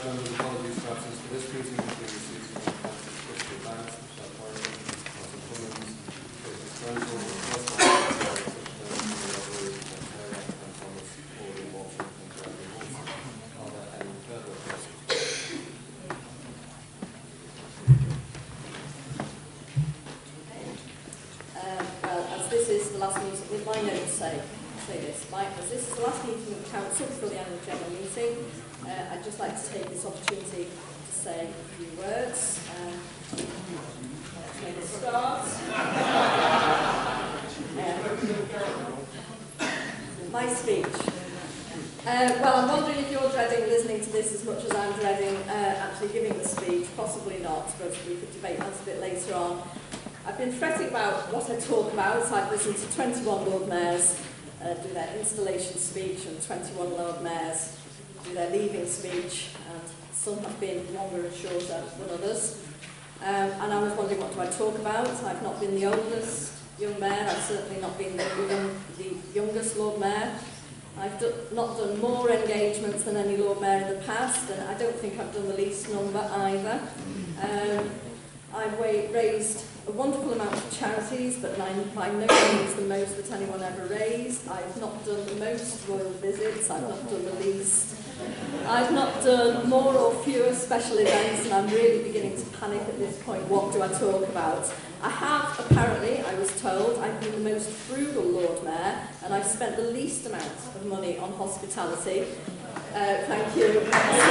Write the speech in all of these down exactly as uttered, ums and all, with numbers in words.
members, apologies for absence for this meeting, which we received from the Council of Crystal Banks, Michelle Corrigan, Council Cummins, Kate Disclosable, and Thomas Orley Walton and Jeremy Wilson. Are there any further questions? Um, well, as this is the last meeting, with my notes say, say this, Mike, as this is the last meeting of the Council before the annual general meeting, uh, I'd just like to take this opportunity to say a few words. Um, let's make a start. uh, my speech. Uh, well, I'm wondering if you're dreading listening to this as much as I'm dreading uh, actually giving the speech. Possibly not, but we could debate that a bit later on. I've been fretting about what I talk about. I've listened to twenty-one Lord Mayors uh, do their installation speech and twenty-one Lord Mayors do their leaving speech, and some have been longer and shorter than others. Um, and I was wondering, what do I talk about? I've not been the oldest young mayor. I've certainly not been the, young, the youngest Lord Mayor. I've do, not done more engagements than any Lord Mayor in the past, and I don't think I've done the least number either. Um, I've raised a wonderful amount of charities, but by no means the most that anyone ever raised. I've not done the most royal visits, I've not done the least. I've not done more or fewer special events, and I'm really beginning to panic at this point. What do I talk about? I have, apparently, I was told, I've been the most frugal Lord Mayor, and I've spent the least amount of money on hospitality. Uh, thank you.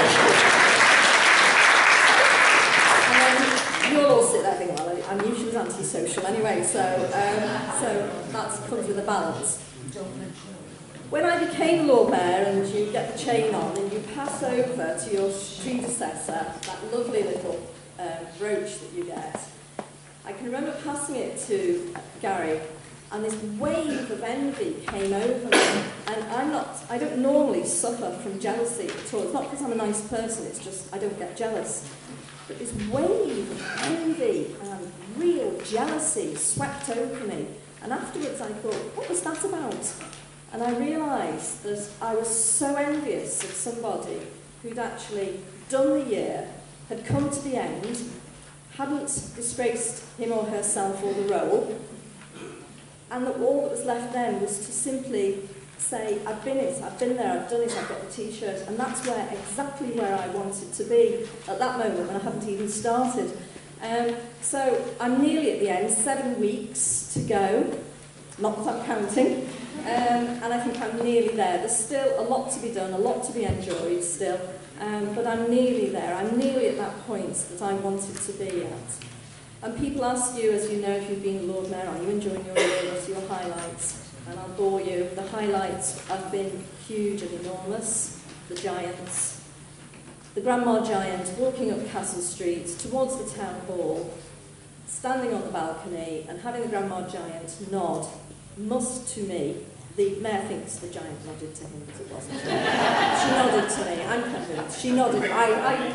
um, you'll all sit there thinking, well, I knew she was antisocial anyway, so, um, so that comes with a balance. When I became Lord Mayor, and you get the chain on and you pass over to your predecessor, that lovely little um, brooch that you get, I can remember passing it to Gary, and this wave of envy came over me. And I'm not, I don't normally suffer from jealousy at all. It's not because I'm a nice person, it's just I don't get jealous. But this wave of envy and real jealousy swept over me. And afterwards I thought, what was that about? And I realised that I was so envious of somebody who'd actually done the year, had come to the end, hadn't disgraced him or herself or the role, and that all that was left then was to simply say, I've been it, I've been there, I've done it, I've got the t-shirt, and that's where exactly where I wanted to be at that moment when I hadn't even started. Um, so I'm nearly at the end, seven weeks to go, not that I'm counting, um, and I think I'm nearly there. There's still a lot to be done, a lot to be enjoyed still, um, but I'm nearly there. I'm nearly at that point that I wanted to be at. And people ask you, as you know, if you've been Lord Mayor, are you enjoying your year? What are your highlights? And I'll bore you. The highlights have been huge and enormous. The giants. The Grandma Giant walking up Castle Street towards the town hall, standing on the balcony and having the Grandma Giant nod, must to me. The mayor thinks the giant nodded to him, but it wasn't. She nodded to me. I'm convinced. She nodded. I. I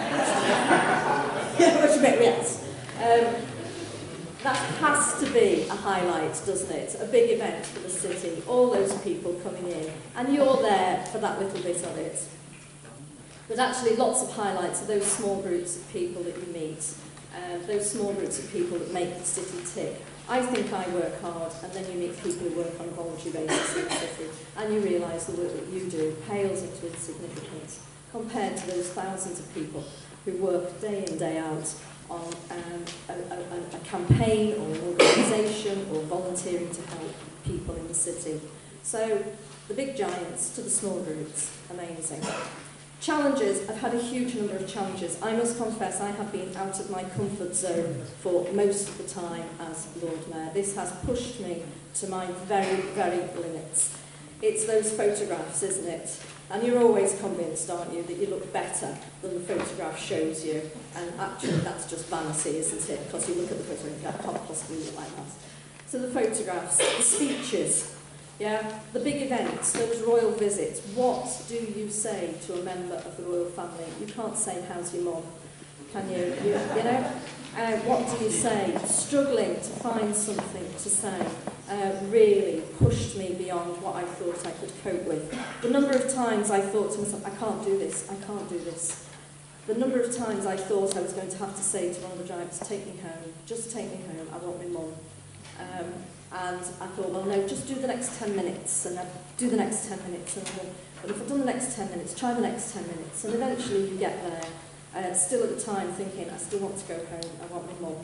Which made me yes. Um, that has to be a highlight, doesn't it? A big event for the city, all those people coming in, and you're there for that little bit of it. But actually lots of highlights are those small groups of people that you meet, uh, those small groups of people that make the city tick. I think I work hard, and then you meet people who work on a voluntary basis in the city, and you realise the work that you do pales into insignificance compared to those thousands of people who work day in, day out on um, a, a, a campaign or an organisation or volunteering to help people in the city. So the big giants to the small groups, amazing. Challenges, I've had a huge number of challenges. I must confess I have been out of my comfort zone for most of the time as Lord Mayor. This has pushed me to my very, very limits. It's those photographs, isn't it? And you're always convinced, aren't you, that you look better than the photograph shows you. And actually that's just vanity, isn't it? Because you look at the photograph and you think, I can't possibly look like that. So the photographs, the speeches, yeah, the big events, those royal visits. What do you say to a member of the royal family? You can't say, how's your mum? Can you? You, you know? Uh, what do you say? Struggling to find something to say uh, really pushed me beyond what I thought I could cope with. The number of times I thought to myself, I can't do this, I can't do this. the number of times I thought I was going to have to say to one of the drivers, take me home, just take me home, I want my mum. Um, and I thought, well, no, just do the next ten minutes, and I'd do the next ten minutes, and I thought, but if I've done the next ten minutes, try the next ten minutes, and eventually you get there, uh, still at the time thinking, I still want to go home, I want my mum.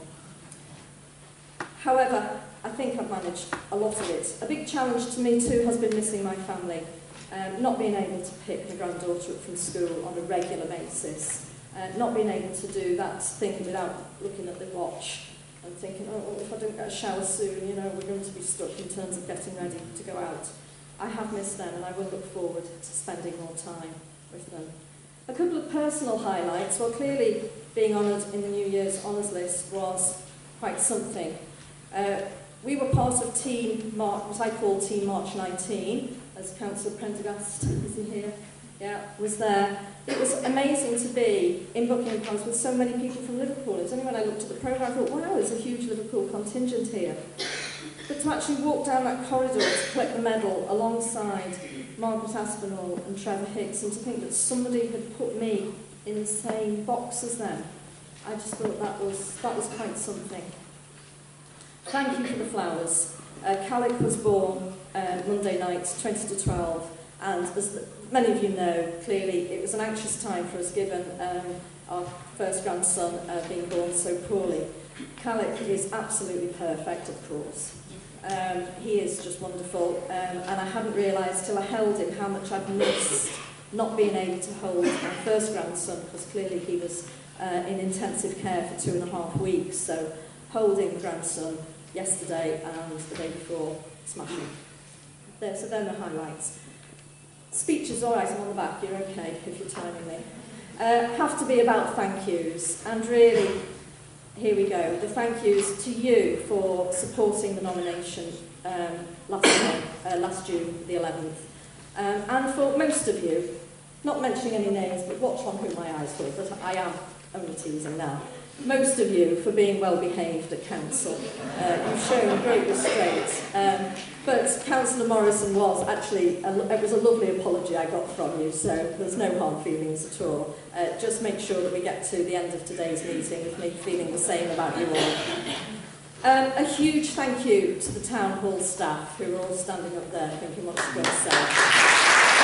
However, I think I've managed a lot of it. A big challenge to me too has been missing my family, um, not being able to pick my granddaughter up from school on a regular basis, uh, not being able to do that thing without looking at the watch and thinking, oh, if I don't get a shower soon, you know, we're going to be stuck in terms of getting ready to go out. I have missed them, and I will look forward to spending more time with them. A couple of personal highlights. Well, clearly being honoured in the New Year's Honours List was quite something. Uh, we were part of Team March, what I call Team March nineteen, as Councillor Prendergast, is he here? Yeah, was there. It was amazing to be in Buckingham Palace with so many people from Liverpool. It was only when I looked at the programme I thought, wow, there's a huge Liverpool contingent here. But to actually walk down that corridor to collect the medal alongside Margaret Aspinall and Trevor Hicks, and to think that somebody had put me in the same box as them, I just thought that was, that was quite something. Thank you for the flowers. Uh, Calic was born uh, Monday night, twenty to twelve, and as the, many of you know, clearly it was an anxious time for us given um, our first grandson uh, being born so poorly. Calic is absolutely perfect, of course. Um, he is just wonderful, um, and I hadn't realised till I held him how much I'd missed not being able to hold my first grandson, because clearly he was uh, in intensive care for two and a half weeks, so holding the grandson yesterday and the day before, smashing. There, so they're the highlights. Speech is all right, I'm on the back, you're okay if you're timing me. Uh, have to be about thank yous, and really, here we go, the thank yous to you for supporting the nomination um, last, month, uh, last June the eleventh. Um, and for most of you, not mentioning any names, but watch on whom my eyes fall, but I am only teasing now. Most of you for being well behaved at council. Uh, you've shown great restraint. Um, but Councillor Morrison was actually, a, it was a lovely apology I got from you, so there's no hard feelings at all. Uh, just make sure that we get to the end of today's meeting with me feeling the same about you all. Um, a huge thank you to the Town Hall staff who are all standing up there thinking what I'm going to say.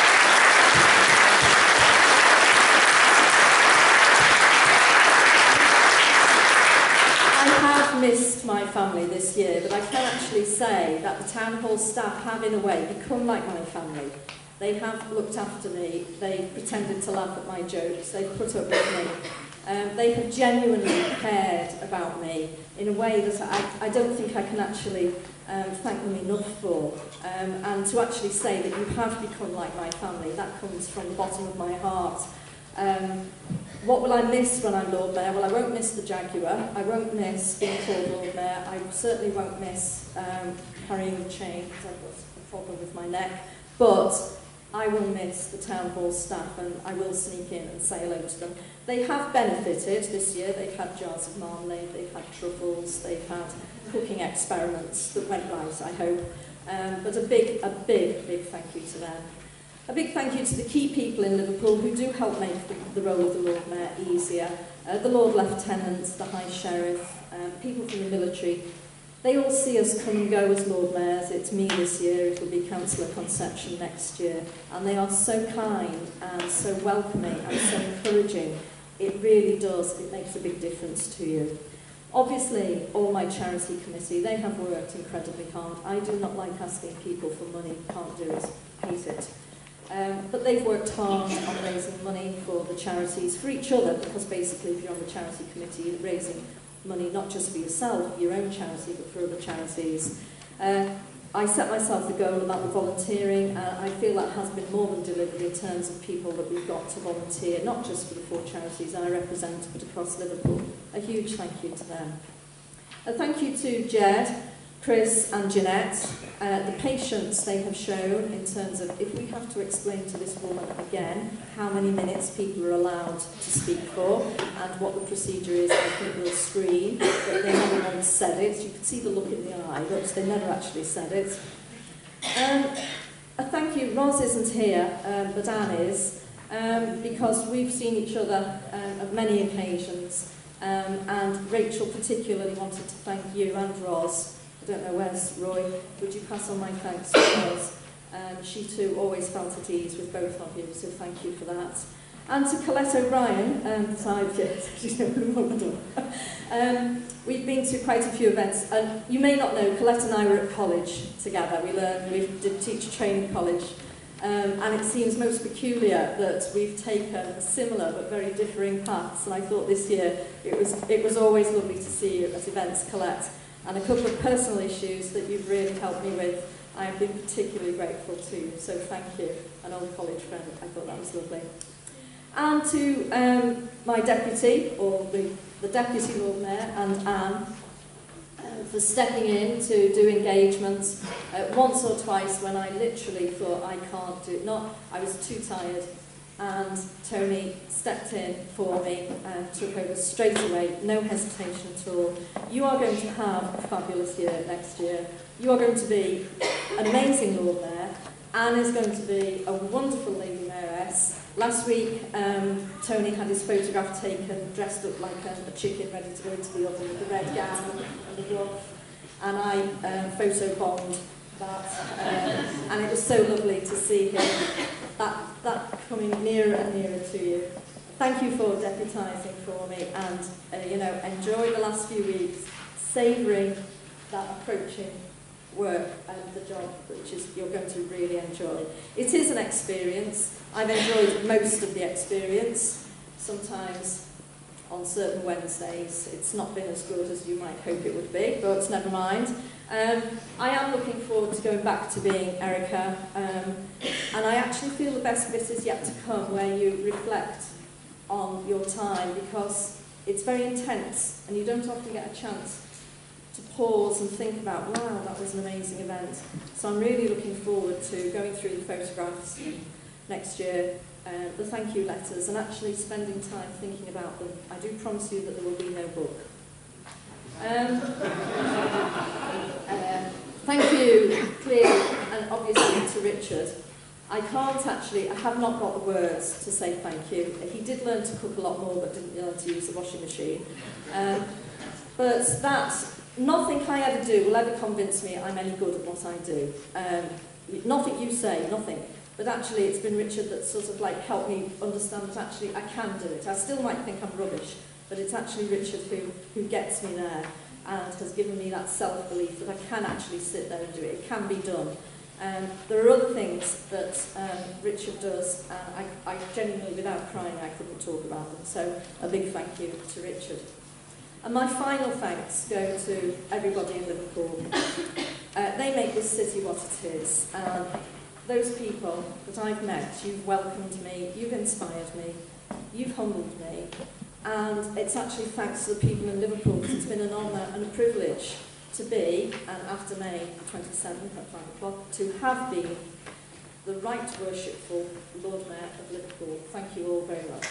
Missed my family this year, but I can actually say that the Town Hall staff have in a way become like my family. They have looked after me, they pretended to laugh at my jokes, they've put up with me. Um, they have genuinely cared about me in a way that I, I don't think I can actually um, thank them enough for. Um, and to actually say that you have become like my family, that comes from the bottom of my heart. Um, what will I miss when I'm Lord Mayor? Well, I won't miss the Jaguar, I won't miss being called Lord Mayor, I certainly won't miss um, carrying the chain because I've got a problem with my neck, but I will miss the Town Hall staff and I will sneak in and say hello to them. They have benefited this year, they've had jars of marmalade, they've had truffles, they've had cooking experiments that went right, I hope, um, but a big, a big, big thank you to them. A big thank you to the key people in Liverpool who do help make the, the role of the Lord Mayor easier. Uh, the Lord Lieutenant, the High Sheriff, um, people from the military. They all see us come and go as Lord Mayors. It's me this year, it will be Councillor Conception next year. And they are so kind and so welcoming and so encouraging. It really does, it makes a big difference to you. Obviously, all my charity committee, they have worked incredibly hard. I do not like asking people for money, can't do it, hate it. Um, but they've worked hard on raising money for the charities, for each other, because basically if you're on the charity committee, you're raising money not just for yourself, your own charity, but for other charities. Uh, I set myself the goal about the volunteering, and I feel that has been more than delivered in terms of people that we've got to volunteer, not just for the four charities I represent, but across Liverpool. A huge thank you to them. A thank you to Jed, Chris and Jeanette, uh, the patience they have shown in terms of if we have to explain to this woman again how many minutes people are allowed to speak for and what the procedure is, I think we'll screen, but they never once said it. You can see the look in the eye, but they never actually said it. Um, a thank you, Ros isn't here, um, but Anne is. um, because we've seen each other um, at many occasions, um, and Rachel particularly wanted to thank you and Roz. I don't know where's Roy. Would you pass on my thanks to Roz? Um, she too always felt at ease with both of you, so thank you for that. And to Colette O'Brien, um, that I've just, um, we've been to quite a few events, and you may not know, Colette and I were at college together. We learned, we did teacher training college, um, and it seems most peculiar that we've taken similar but very differing paths. And I thought this year it was it was always lovely to see you at events, Colette, and a couple of personal issues that you've really helped me with. I have been particularly grateful to you, so thank you, an old college friend. I thought that was lovely. And to um, my deputy, or the, the deputy Lord Mayor, and Anne, uh, for stepping in to do engagements uh, once or twice when I literally thought I can't do it. Not, I was too tired, and Tony stepped in for me and took over straight away, no hesitation at all. You are going to have a fabulous year next year. You are going to be an amazing Lord Mayor. Anne is going to be a wonderful Lady Mayoress. Last week, um, Tony had his photograph taken, dressed up like a, a chicken, ready to go into the oven with the red gown and the glove. And I um, photo bombed that. Um, and it was so lovely to see him, that, that coming nearer and nearer to you. Thank you for deputising for me, and uh, you know, enjoy the last few weeks, savouring that approaching work and the job, which is you're going to really enjoy. It is an experience. I've enjoyed most of the experience. Sometimes on certain Wednesdays it's not been as good as you might hope it would be, but never mind. Um, I am looking forward to going back to being Erica, um, and I actually feel the best bit is yet to come, where you reflect on your time, because it's very intense and you don't often get a chance to pause and think about, wow, that was an amazing event. So I'm really looking forward to going through the photographs next year, uh, the thank you letters, and actually spending time thinking about them. I do promise you that there will be no book. Um, uh, thank you, clearly, and obviously to Richard. I can't actually, I have not got the words to say thank you. He did learn to cook a lot more, but didn't learn to use the washing machine. Um, but that, nothing I ever do will ever convince me I'm any good at what I do. Um, nothing you say, nothing. But actually it's been Richard that sort of like helped me understand that actually I can do it. I still might think I'm rubbish, but it's actually Richard who, who gets me there and has given me that self-belief that I can actually sit there and do it. It can be done. Um, there are other things that um, Richard does, and I, I genuinely, without crying, I couldn't talk about them. So a big thank you to Richard. And my final thanks go to everybody in Liverpool. Uh, they make this city what it is. Um, those people that I've met, you've welcomed me, you've inspired me, you've humbled me, and it's actually thanks to the people in Liverpool that it's been an honour and a privilege to be, and after May twenty-seventh at five o'clock, to have been the right worshipful Lord Mayor of Liverpool. Thank you all very much.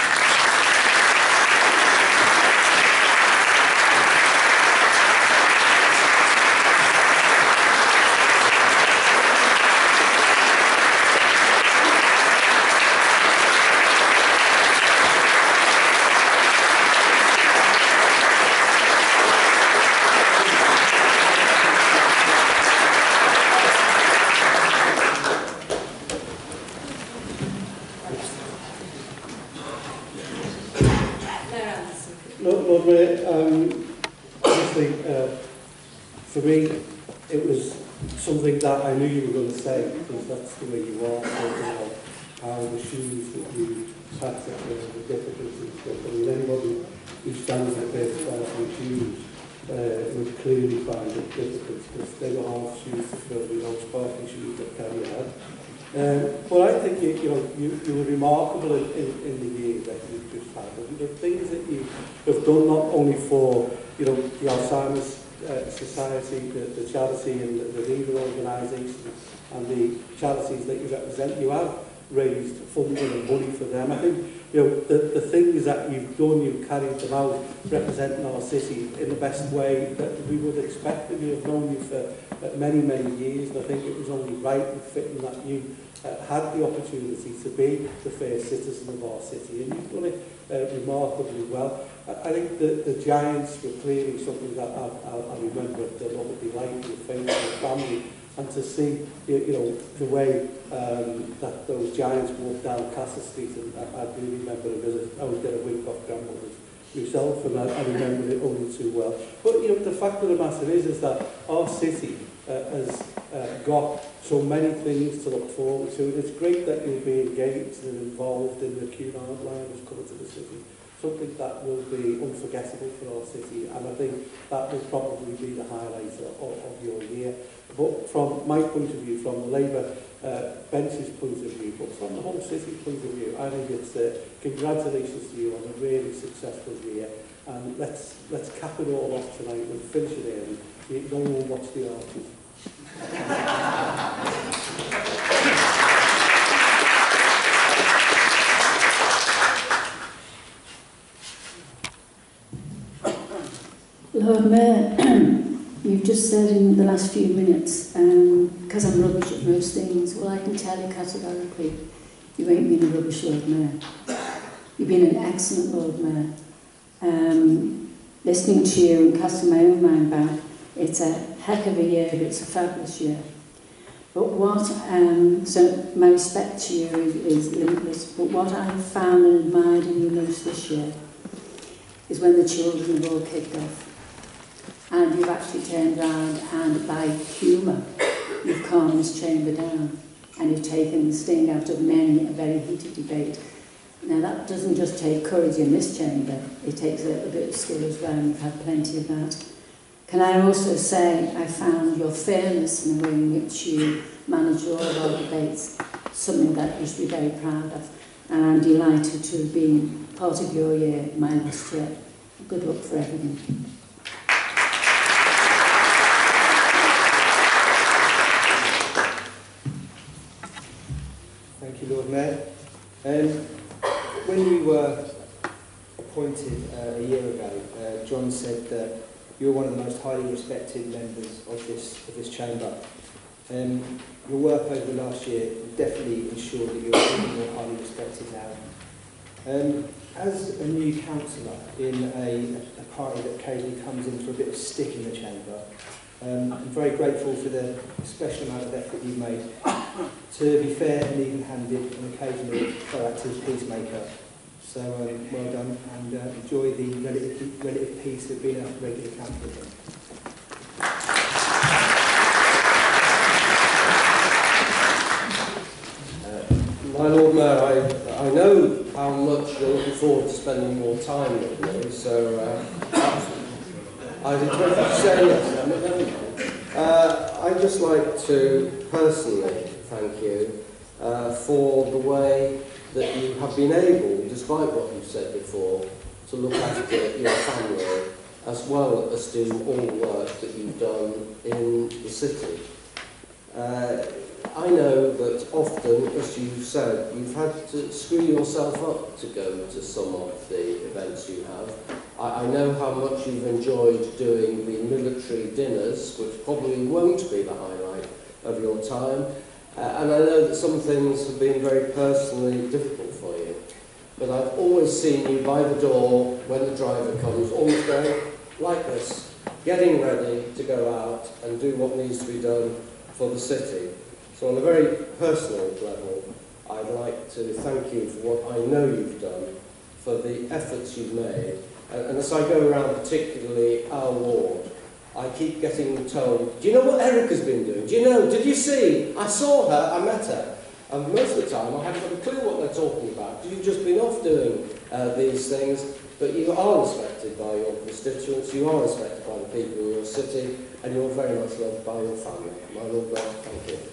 Lord Mayor, um, obviously, uh, for me, it was something that I knew you were going to say, because that's the way you are, talking about how the shoes that you had to fill, the difficulties. I mean, anybody who stands at thirty thousand shoes uh, would clearly find it difficult, because they were hard shoes to fill, you know, sparkly shoes that carry out. Um, but I think you, you know you, you were remarkable in, in, in the year that you've just had. And the things that you have done not only for you know the Alzheimer's uh, Society, the, the charity and the, the leader organisation and the charities that you represent, you have raised funding and money for them. I think, you know, the, the things that you've done, you've carried them out, representing our city in the best way that we would expect of you. I've known you for uh, many, many years, and I think it was only right and fitting that you uh, had the opportunity to be the first citizen of our city, and you've done it uh, remarkably well. I, I think the, the Giants were clearly something that I, I, I remember the lot of delight in your face and your family, and to see, you, you know, the way um, that those Giants walked down Castle Street, and I, I do remember it as a, I was getting a wink off grandmother's myself, and I, I remember it only too well. But, you know, the fact of the matter is, is that our city uh, has uh, got so many things to look forward to, and it's great that you'll be engaged and involved in the Cunard line that's coming to the city. Something that will be unforgettable for our city, and I think that will probably be the highlight of, of your year. But from my point of view, from the Labour uh, bench's point of view, but from the whole city point of view, I think it's uh, congratulations to you on a really successful year, and let's let's cap it all off tonight and finish it early. You don't all watch the Archers. Lord Mayor, you've just said in the last few minutes, because um, I'm rubbish at most things, well, I can tell you categorically, you ain't been a rubbish Lord Mayor. You've been an excellent Lord Mayor. Um, listening to you and casting my own mind back, it's a heck of a year, but it's a fabulous year. But what, um, so my respect to you is, is limitless, but what I've found and admired in you most this year is when the children have all kicked off. And you've actually turned around and by humour, you've calmed this chamber down, and you've taken the sting out of many a very heated debate. Now that doesn't just take courage in this chamber, it takes a little bit of skill as well, and you've had plenty of that. Can I also say I found your fairness in the way in which you manage all of our debates, something that you should be very proud of, and I'm delighted to have been part of your year, my last year. Good luck for everything. Thank you, Lord Mayor. Um, when you were appointed uh, a year ago, uh, John said that you're one of the most highly respected members of this of this chamber. Um, your work over the last year definitely ensured that you're even more highly respected now. Um, as a new councillor in a, a party that occasionally comes in for a bit of stick in the chamber, Um, I'm very grateful for the special amount of effort you've made to be fair and even-handed and occasionally proactive peacemaker. So um, well done, and uh, enjoy the relative, relative peace of being a regular councillor. Uh, my Lord Mayor, I, I know how much you're looking forward to spending more time with me, so uh, I was expecting to say yes, but never mind. Uh, I'd just like to personally thank you uh, for the way that you have been able, despite what you've said before, to look after your family, as well as do all the work that you've done in the city. Uh, I know that often, as you've said, you've had to screw yourself up to go to some of the events you have. I, I know how much you've enjoyed doing the military dinners, which probably won't be the highlight of your time. Uh, and I know that some things have been very personally difficult for you. But I've always seen you by the door when the driver comes, almost going like this, getting ready to go out and do what needs to be done for the city. So on a very personal level, I'd like to thank you for what I know you've done, for the efforts you've made. And, and as I go around, particularly our ward, I keep getting told, do you know what Erica's been doing? Do you know, did you see? I saw her, I met her. And most of the time, I haven't got a clue what they're talking about. You've just been off doing uh, these things, but you are respected by your constituents, you are respected by the people in your city, and you're very much loved by your family. My Lord Mayor, thank you.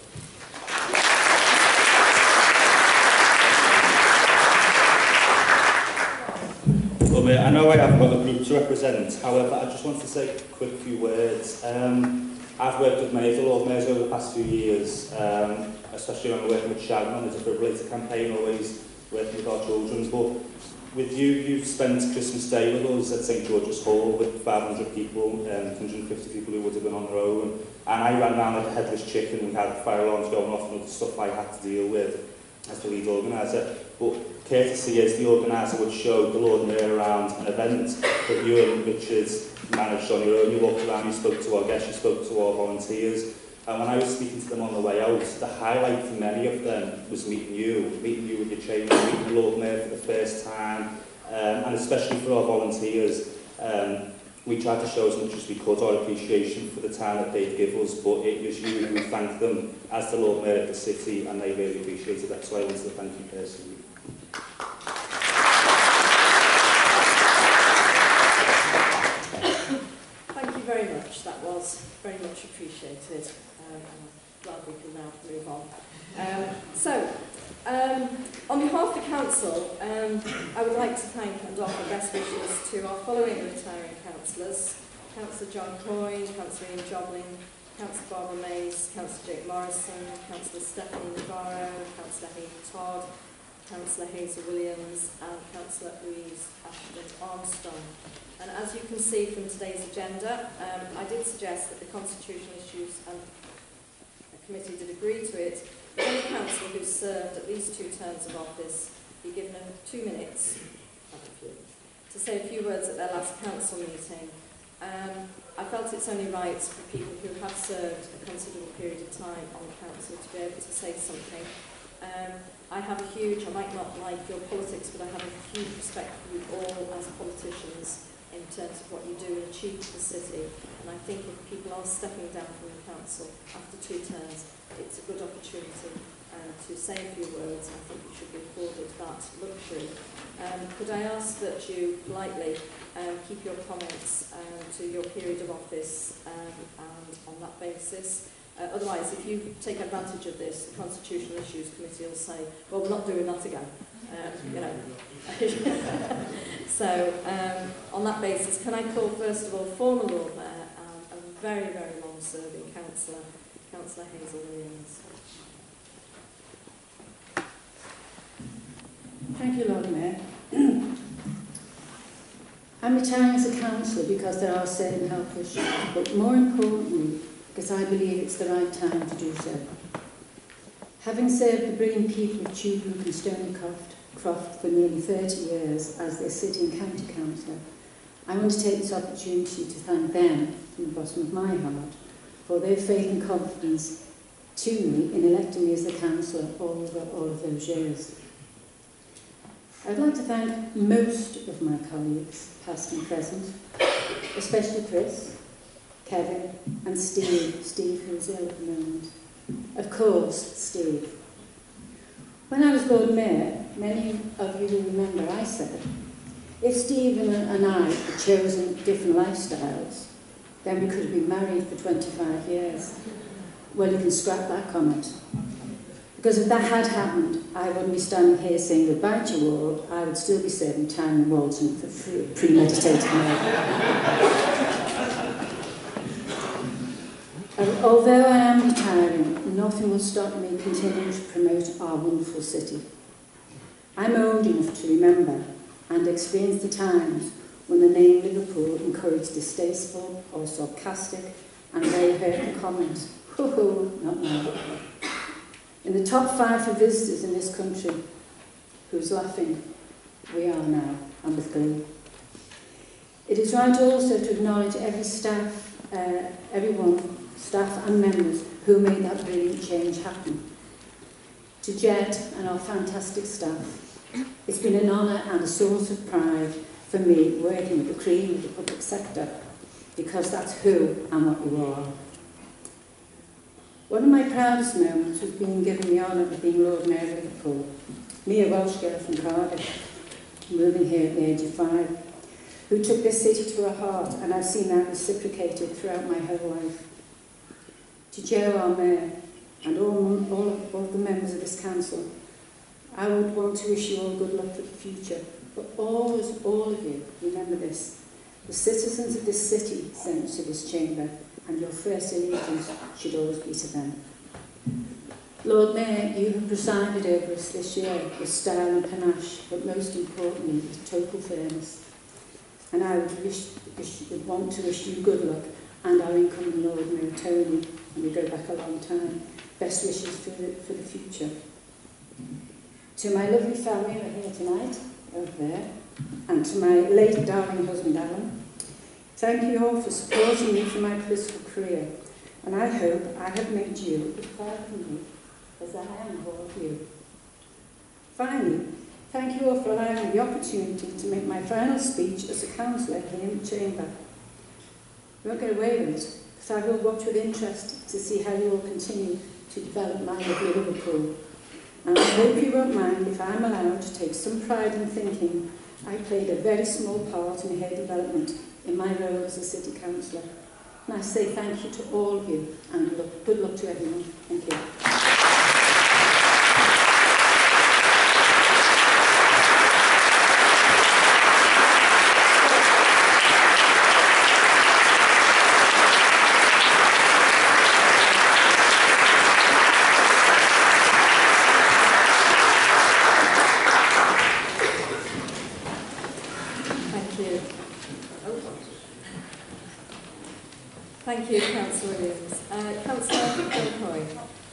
I know I haven't got a group to represent, however, I just want to say a quick few words. Um, I've worked with many of the Lord Mayors over the past few years, um, especially when we're working with Sharon on the defibrillator campaign, always working with our children. But with you, you've spent Christmas Day with us at St George's Hall with five hundred people, um, one hundred fifty people who would have been on their own. And I ran around like a headless chicken. We had fire alarms going off and other stuff I had to deal with as the lead organiser. But courtesy as the organiser would show the Lord Mayor around an event that you and Richard managed on your own. You walked around, you spoke to our guests, you spoke to our volunteers. And when I was speaking to them on the way out, the highlight for many of them was meeting you, meeting you with your chamber, meeting the Lord Mayor for the first time, um, and especially for our volunteers. Um, we tried to show as much as we could our appreciation for the time that they'd give us, but it was you who thanked them as the Lord Mayor of the city, and they really appreciated that, so I wanted to thank you personally. Thank you very much. That was very much appreciated. Um, I'm glad we can now move on. Um, so, um, on behalf of the Council, um, I would like to thank and offer best wishes to our following retiring councillors: Councillor John Coyne, Councillor Ian Jobling, Councillor Barbara Mays, Councillor Jake Morrison, Councillor Stephanie Navarro, Councillor Hayley Todd, Councillor Hazel Williams, and Councillor Louise Ashton Armstrong. And as you can see from today's agenda, um, I did suggest that the Constitutional Issues and Committee did agree to it. That any councillor who's served at least two terms of office be given two minutes to say a few words at their last council meeting. Um, I felt it's only right for people who have served a considerable period of time on the council to be able to say something. Um, I have a huge, I might not like your politics, but I have a huge respect for you all as politicians in terms of what you do and achieve for the city. And I think if people are stepping down from the council after two terms, it's a good opportunity um, to say a few words. I think you should be afforded that luxury. Um, could I ask that you politely um, keep your comments um, to your period of office um, and on that basis? Uh, otherwise, if you take advantage of this, the Constitutional Issues Committee will say, well, we're not doing that again. Um, you know. So, um, on that basis, can I call first of all former Lord Mayor and a very, very long-serving councillor, Councillor Hazel Williams. Thank you, Lord Mayor. I'm retiring as a councillor because there are certain health issues, but more importantly, because I believe it's the right time to do so. Having served the brilliant people of Tubrook and Stonycroft Croft for nearly thirty years as their city and county councillor, I want to take this opportunity to thank them from the bottom of my heart for their faith and confidence to me in electing me as the councillor over all of those years. I'd like to thank most of my colleagues, past and present, especially Chris, Kevin and Steve, Steve who's ill at the moment. Of course, Steve. When I was Lord Mayor, many of you will remember I said, if Steve and I had chosen different lifestyles, then we could have been married for twenty-five years. Well, you can scrap that comment. Because if that had happened, I wouldn't be standing here saying goodbye to you all. I would still be serving time in Walton for premeditated murder. Although I am retiring, nothing will stop me continuing to promote our wonderful city. I'm old enough to remember and experience the times when the name Liverpool encouraged distasteful or sarcastic and very hurtful comments. Ho ho, not now. In the top five for visitors in this country, who's laughing? We are now, and with glee. It is right also to acknowledge every staff, uh, everyone, staff and members who made that brilliant change happen. To Jed and our fantastic staff, it's been an honour and a source of pride for me working with the cream of the public sector, because that's who and what you are. One of my proudest moments was being given the honour of being Lord Mayor of Liverpool. Me, a Welsh girl from Cardiff, moving here at the age of five, who took this city to her heart, and I've seen that reciprocated throughout my whole life. To Joe, our Mayor, and all, all, of, all of the members of this council, I would want to wish you all good luck for the future. But always, all of you, remember this. The citizens of this city sent to this chamber, and your first allegiance should always be to them. Lord Mayor, you have presided over us this year with style and panache, but most importantly with total fairness. And I would, wish, wish, would want to wish you good luck, and our incoming Lord Mayor Tony, and we go back a long time, best wishes for the, for the future. To my lovely family who are here tonight, over there, and to my late darling husband Alan, thank you all for supporting me for my political career, and I hope I have made you as proud of me as I am of all of you. Finally, thank you all for allowing me the opportunity to make my final speech as a councillor here in the chamber. I won't get away with it, because I will watch with interest to see how you all continue to develop my lovely Liverpool. And I hope you won't mind if I'm allowed to take some pride in thinking I played a very small part in her development in my role as a city councillor. And I say thank you to all of you, and look, good luck to everyone. Thank you. Thank you, Councillor Williams. Uh, Councillor Kilcoy.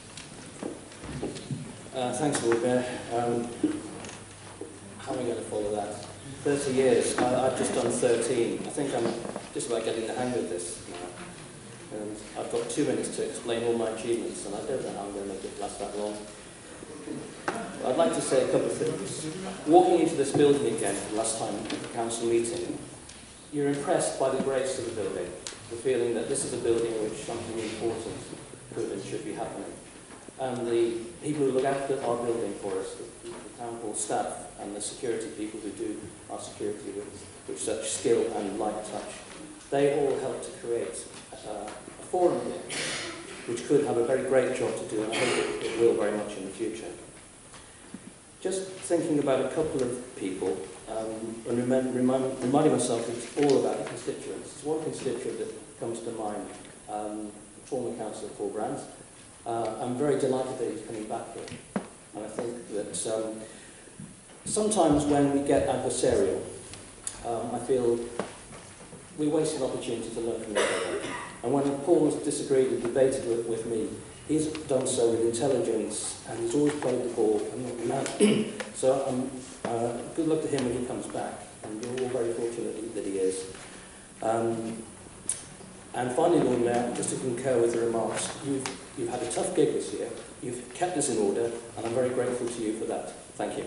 Uh, thanks, Lord Mayor. Um, how am I going to follow that? thirty years. I, I've just done thirteen. I think I'm just about getting the hang of this now. And I've got two minutes to explain all my achievements, and I don't know how I'm going to make it last that long. I'd like to say a couple of things. Walking into this building again for the last time at the council meeting, you're impressed by the grace of the building, the feeling that this is a building in which something important could and should be happening. And the people who look after our building for us, the, the town hall staff and the security people who do our security with, with such skill and light touch, they all help to create uh, a forum here, which could have a very great job to do, and I hope it, it will very much in the future. Just thinking about a couple of people, um, and remind, remind, reminding myself that it's all about the constituents. There's one constituent that comes to mind, um, former councillor Paul Brandt. Uh, I'm very delighted that he's coming back here. And I think that um, sometimes when we get adversarial, um, I feel we waste an opportunity to learn from each other. And when Paul has disagreed and debated with, with me, he's done so with intelligence, and he's always played the ball. And so um, uh, good luck to him when he comes back, and we're all very fortunate that he is. Um, and finally, Lord Mayor, just to concur with the remarks, you've, you've had a tough gig this year, you've kept us in order, and I'm very grateful to you for that. Thank you.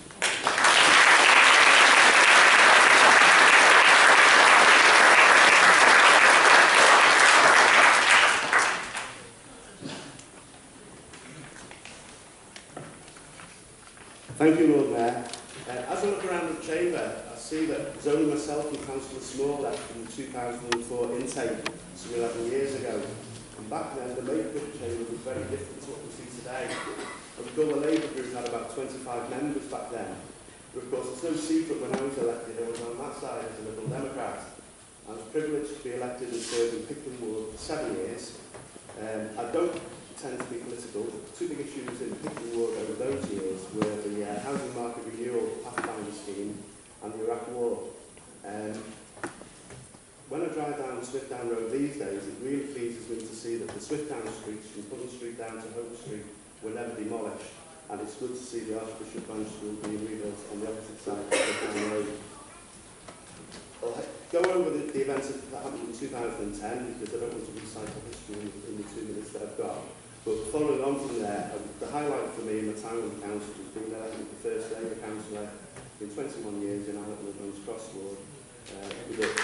Thank you, Lord Mayor. Uh, as I look around the chamber, I see that there's only myself and Councillor Small left from the two thousand four intake, some eleven years ago. And back then, the makeup of the chamber was very different to what we see today. I recall the Labour group had about twenty-five members back then. But of course, it's no secret when I was elected, I was on that side as a Liberal Democrat. I was privileged to be elected and served in Pickland Ward for seven years. Um, I don't tend to be political. Two big issues in Pickland Ward over those years were the uh, housing market renewal pathfinder scheme and the Iraq War. Um, when I drive down Swiftown Road these days, it really pleases me to see that the Swiftown streets from Putnam Street down to Hope Street were never demolished, and it's good to see the Archbishop Branch School being rebuilt on the opposite side of Swiftown Road. I'll go over the, the events that happened in two thousand ten because I don't want to recite the history in, in the two minutes that I've got. But following on from there, uh, the highlight for me in my time on the council was being elected the first Labour councillor in twenty-one years in Alton and Guns Cross Ward. Uh, with a,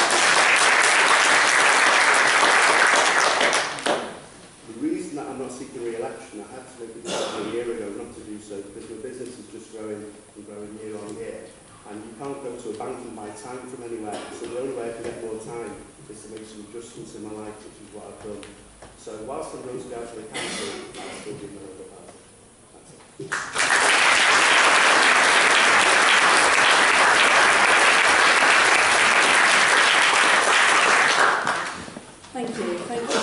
the reason that I'm not seeking re-election, I had to make a decision a year ago not to do so because my business is just growing and growing year on year. And you can't go to a bank and buy time from anywhere. So the only way I can get more time is to make some adjustments in my life, which is what I've done. So whilst I'm going to go to the council, I'll still be my Labour Party. That's it. Thank you. Thank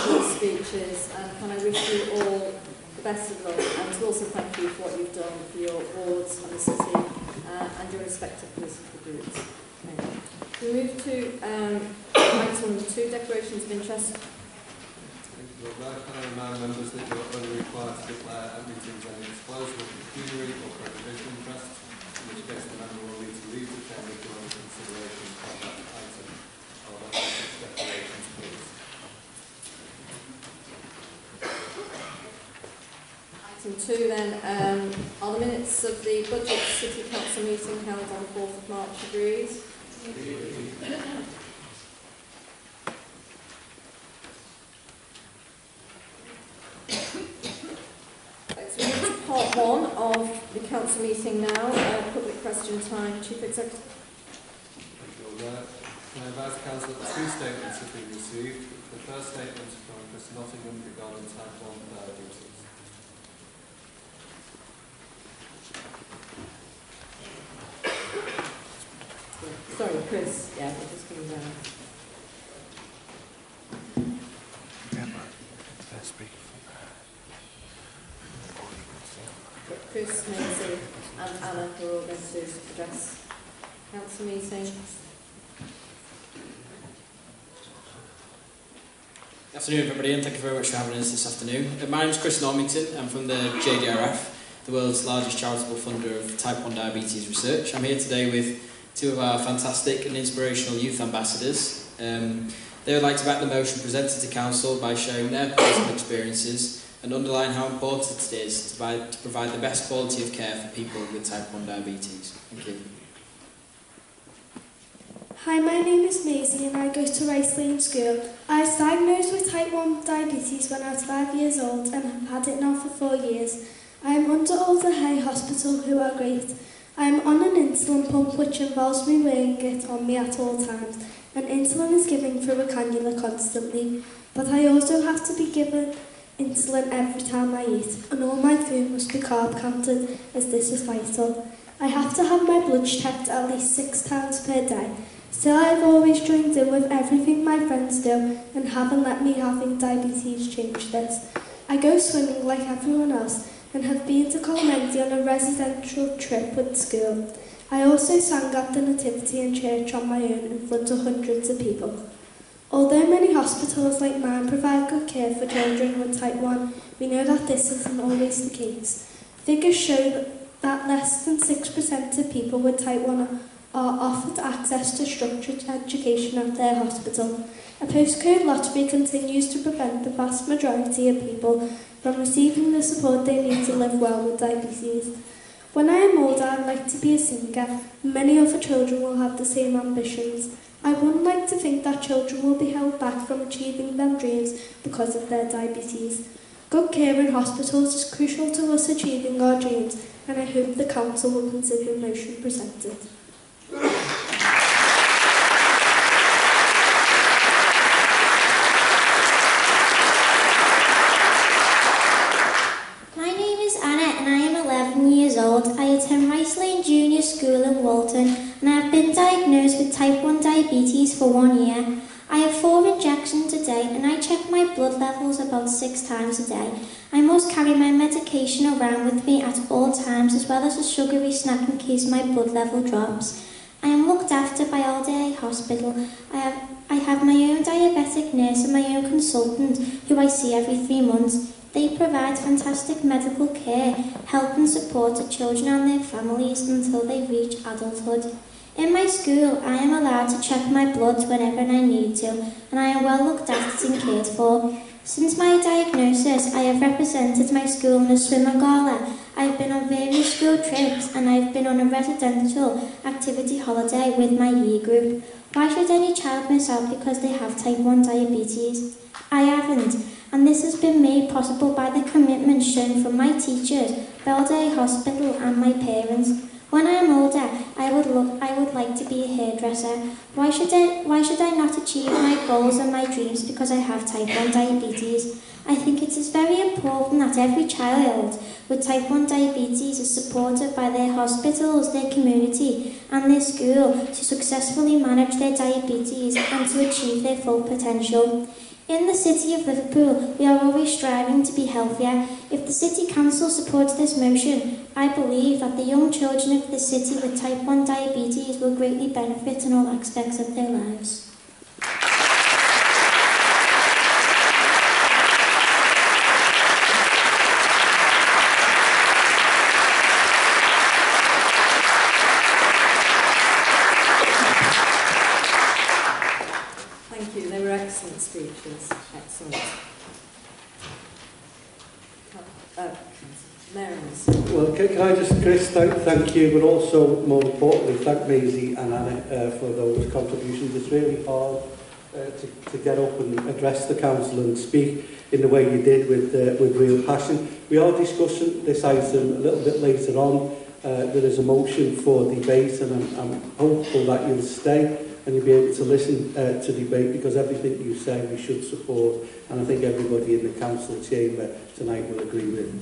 best of luck, and to also thank you for what you've done for your wards and the city uh, and your respective political groups. Okay. We move to um, item number two, declarations of interest. Thank you, Lord Mayor. Can I remind members that you're only required to declare at meetings any disclosable pecuniary or prejudicial interest, in which case the member will need to leave the chamber during consideration of that item. I'll let such declarations, please. Item two then, um, are the minutes of the Budget City Council meeting held on the fourth of March agreed? Let's move to part one of the council meeting now, uh, public question time. Chief Executive. Thank you, Lord Mayor. Can I advise the council that two statements have been received? The first statement is from Chris Nottingham regarding type one diabetes. Sorry, Chris. Yeah, we're just coming down. Chris, Nancy and Anna are all going to address council meeting. Good afternoon, everybody, and thank you very much for having us this afternoon. Uh, my name is Chris Normington. I'm from the J D R F, the world's largest charitable funder of type one diabetes research. I'm here today with two of our fantastic and inspirational youth ambassadors. Um, they would like to back the motion presented to Council by sharing their personal experiences and underline how important it is to provide, to provide the best quality of care for people with type one diabetes. Thank you. Hi, my name is Maisie and I go to Rice Lane School. I was diagnosed with type one diabetes when I was five years old and have had it now for four years. I am under Alder Hay Hospital, who are great. I am on an insulin pump which involves me wearing it on me at all times, and insulin is given through a cannula constantly, but I also have to be given insulin every time I eat, and all my food must be carb counted as this is vital. I have to have my blood checked at least six times per day. Still, I've always joined in with everything my friends do and haven't let me having diabetes change this. I go swimming like everyone else and have been to Colmendi on a residential trip with school. I also sang at the Nativity in church on my own in front of hundreds of people. Although many hospitals like mine provide good care for children with type one, we know that this isn't always the case. Figures show that less than six percent of people with type one are offered access to structured education at their hospital. A postcode lottery continues to prevent the vast majority of people from receiving the support they need to live well with diabetes. When I am older, I'd like to be a singer. Many other children will have the same ambitions. I wouldn't like to think that children will be held back from achieving their dreams because of their diabetes. Good care in hospitals is crucial to us achieving our dreams, and I hope the Council will consider the motion presented. My name is Anna and I am eleven years old. I attend Rice Lane Junior School in Walton and I have been diagnosed with type one diabetes for one year. I have four injections a day and I check my blood levels about six times a day. I must carry my medication around with me at all times as well as a sugary snack in case my blood level drops. I am looked after by Alder Hay Hospital. I have, I have my own diabetic nurse and my own consultant who I see every three months. They provide fantastic medical care, help and support the children and their families until they reach adulthood. In my school, I am allowed to check my blood whenever I need to, and I am well looked after and cared for. Since my diagnosis, I have represented my school in a swimmer gala. I have been on various school trips, and I have been on a residential activity holiday with my year group. Why should any child miss out because they have type one diabetes? I haven't, and this has been made possible by the commitment shown from my teachers, Alder Hay Hospital and my parents. When I am older, I would look, I would like to be a hairdresser. Why should I, why should I not achieve my goals and my dreams because I have type one diabetes? I think it is very important that every child with type one diabetes is supported by their hospitals, their community and their school to successfully manage their diabetes and to achieve their full potential. In the City of Liverpool, we are always striving to be healthier. If the City Council supports this motion, I believe that the young children of the city with type one diabetes will greatly benefit in all aspects of their lives. Thank you. They were excellent speeches. Excellent. Uh, Mary's. Well, can, can I just, Chris, thank, thank you, but also, more importantly, thank Maisie and Anna uh, for those contributions. It's really hard uh, to, to get up and address the council and speak in the way you did with, uh, with real passion. We are discussing this item a little bit later on. Uh, there is a motion for debate, and I'm, I'm hopeful that you'll stay and you'll be able to listen uh, to debate, because everything you say we should support, and I think everybody in the council chamber tonight will agree with.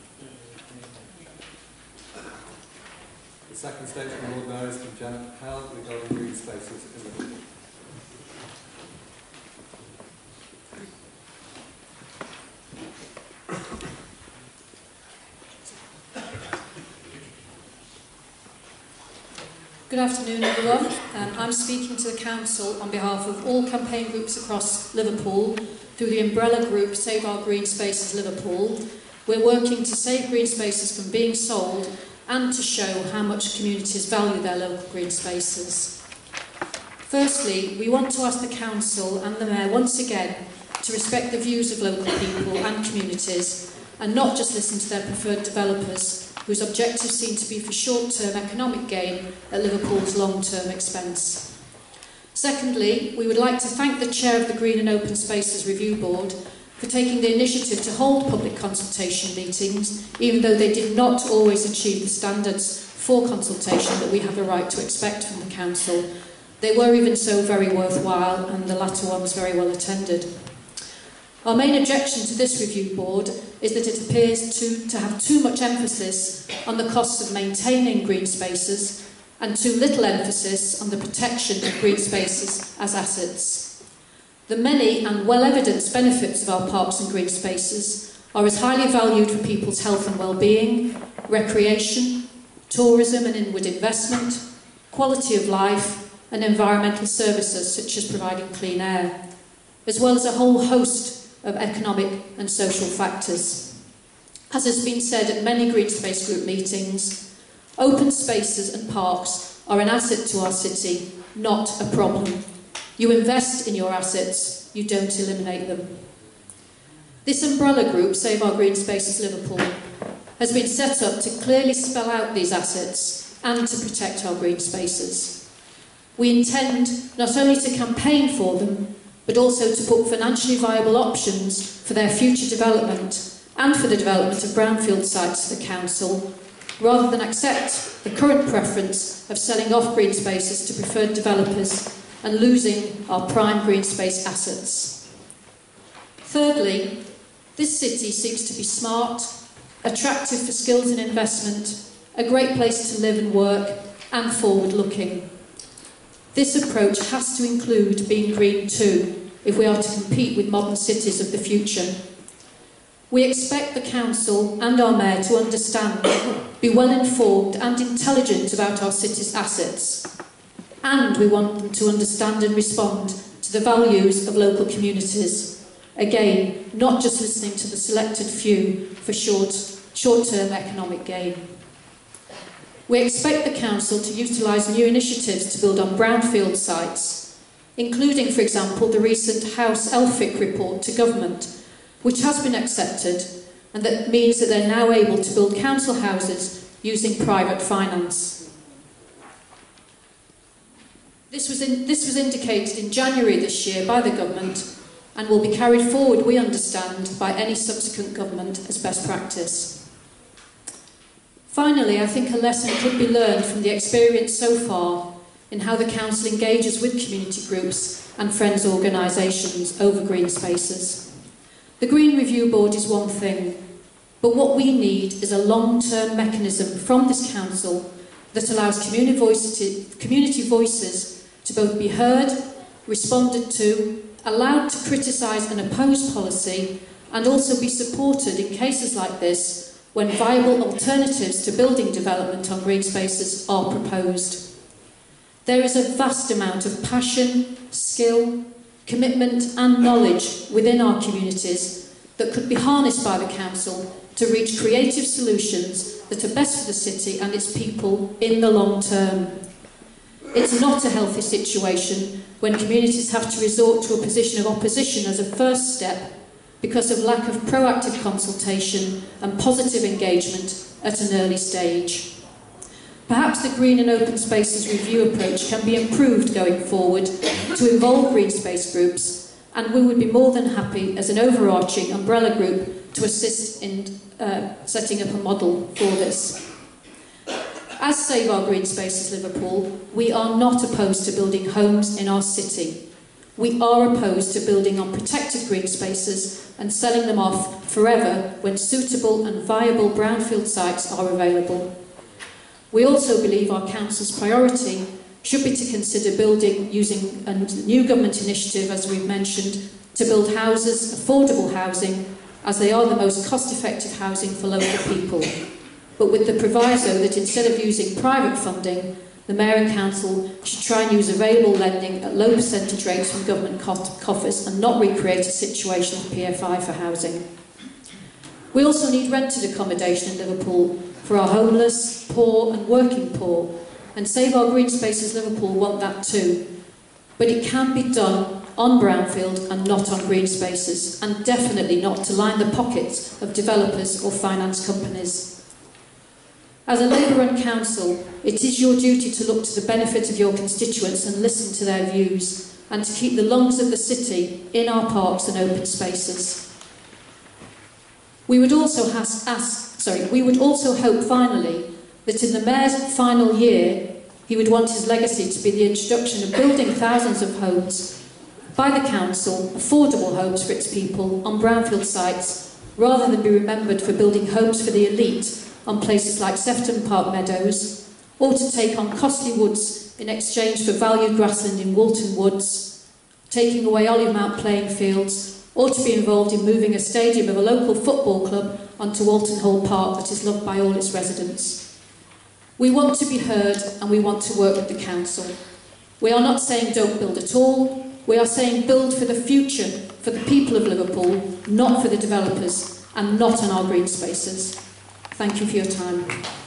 The second statement from Lord Mayor is from Janet Held regarding green spaces in Liverpool. Good afternoon, everyone. Um, I'm speaking to the Council on behalf of all campaign groups across Liverpool through the umbrella group Save Our Green Spaces Liverpool. We're working to save green spaces from being sold and to show how much communities value their local green spaces. Firstly, we want to ask the Council and the Mayor once again to respect the views of local people and communities and not just listen to their preferred developers, whose objectives seem to be for short-term economic gain at Liverpool's long-term expense. Secondly, we would like to thank the Chair of the Green and Open Spaces Review Board for taking the initiative to hold public consultation meetings, even though they did not always achieve the standards for consultation that we have a right to expect from the Council. They were even so very worthwhile, and the latter ones very well attended. Our main objection to this review board is that it appears to, to have too much emphasis on the costs of maintaining green spaces and too little emphasis on the protection of green spaces as assets. The many and well-evidenced benefits of our parks and green spaces are as highly valued for people's health and well-being, recreation, tourism and inward investment, quality of life and environmental services such as providing clean air, as well as a whole host of economic and social factors. As has been said at many Green Space Group meetings, open spaces and parks are an asset to our city, not a problem. You invest in your assets, you don't eliminate them. This umbrella group, Save Our Green Spaces Liverpool, has been set up to clearly spell out these assets and to protect our green spaces. We intend not only to campaign for them, but also to put financially viable options for their future development and for the development of brownfield sites to the Council, rather than accept the current preference of selling off green spaces to preferred developers and losing our prime green space assets. Thirdly, this city seeks to be smart, attractive for skills and investment, a great place to live and work, and forward-looking. This approach has to include being green too, if we are to compete with modern cities of the future. We expect the Council and our Mayor to understand, be well informed and intelligent about our city's assets, and we want them to understand and respond to the values of local communities. Again, not just listening to the selected few for short, short-term economic gain. We expect the Council to utilise new initiatives to build on brownfield sites, including, for example, the recent House Elphick report to government, which has been accepted, and that means that they're now able to build council houses using private finance. This was, in, this was indicated in January this year by the government and will be carried forward, we understand, by any subsequent government as best practice. Finally, I think a lesson could be learned from the experience so far in how the Council engages with community groups and friends organisations over green spaces. The Green Review Board is one thing, but what we need is a long-term mechanism from this Council that allows community voices, community voices to both be heard, responded to allowed to criticise and oppose policy, and also be supported in cases like this when viable alternatives to building development on green spaces are proposed. There is a vast amount of passion, skill, commitment and knowledge within our communities that could be harnessed by the Council to reach creative solutions that are best for the city and its people in the long term. It's not a healthy situation when communities have to resort to a position of opposition as a first step because of lack of proactive consultation and positive engagement at an early stage. Perhaps the Green and Open Spaces review approach can be improved going forward to involve green space groups, and we would be more than happy as an overarching umbrella group to assist in uh, setting up a model for this. As Save Our Green Spaces Liverpool, we are not opposed to building homes in our city. We are opposed to building on protected green spaces and selling them off forever when suitable and viable brownfield sites are available. We also believe our Council's priority should be to consider building using a new government initiative, as we've mentioned, to build houses, affordable housing, as they are the most cost-effective housing for local people. But with the proviso that instead of using private funding, the Mayor and Council should try and use available lending at low percentage rates from government coffers and not recreate a situation of P F I for housing. We also need rented accommodation in Liverpool for our homeless, poor and working poor, and Save Our Green Spaces Liverpool want that too. But it can be done on brownfield and not on green spaces, and definitely not to line the pockets of developers or finance companies. As a Labour-run council, it is your duty to look to the benefit of your constituents and listen to their views, and to keep the lungs of the city in our parks and open spaces. We would also has, ask, sorry, we would also hope finally that in the Mayor's final year, he would want his legacy to be the introduction of building thousands of homes by the council, affordable homes for its people on brownfield sites, rather than be remembered for building homes for the elite on places like Sefton Park Meadows, or to take on costly woods in exchange for valued grassland in Walton Woods, taking away Olive Mount playing fields, or to be involved in moving a stadium of a local football club onto Walton Hall Park that is loved by all its residents. We want to be heard and we want to work with the council. We are not saying don't build at all, we are saying build for the future, for the people of Liverpool, not for the developers, and not on our green spaces. Thank you for your time.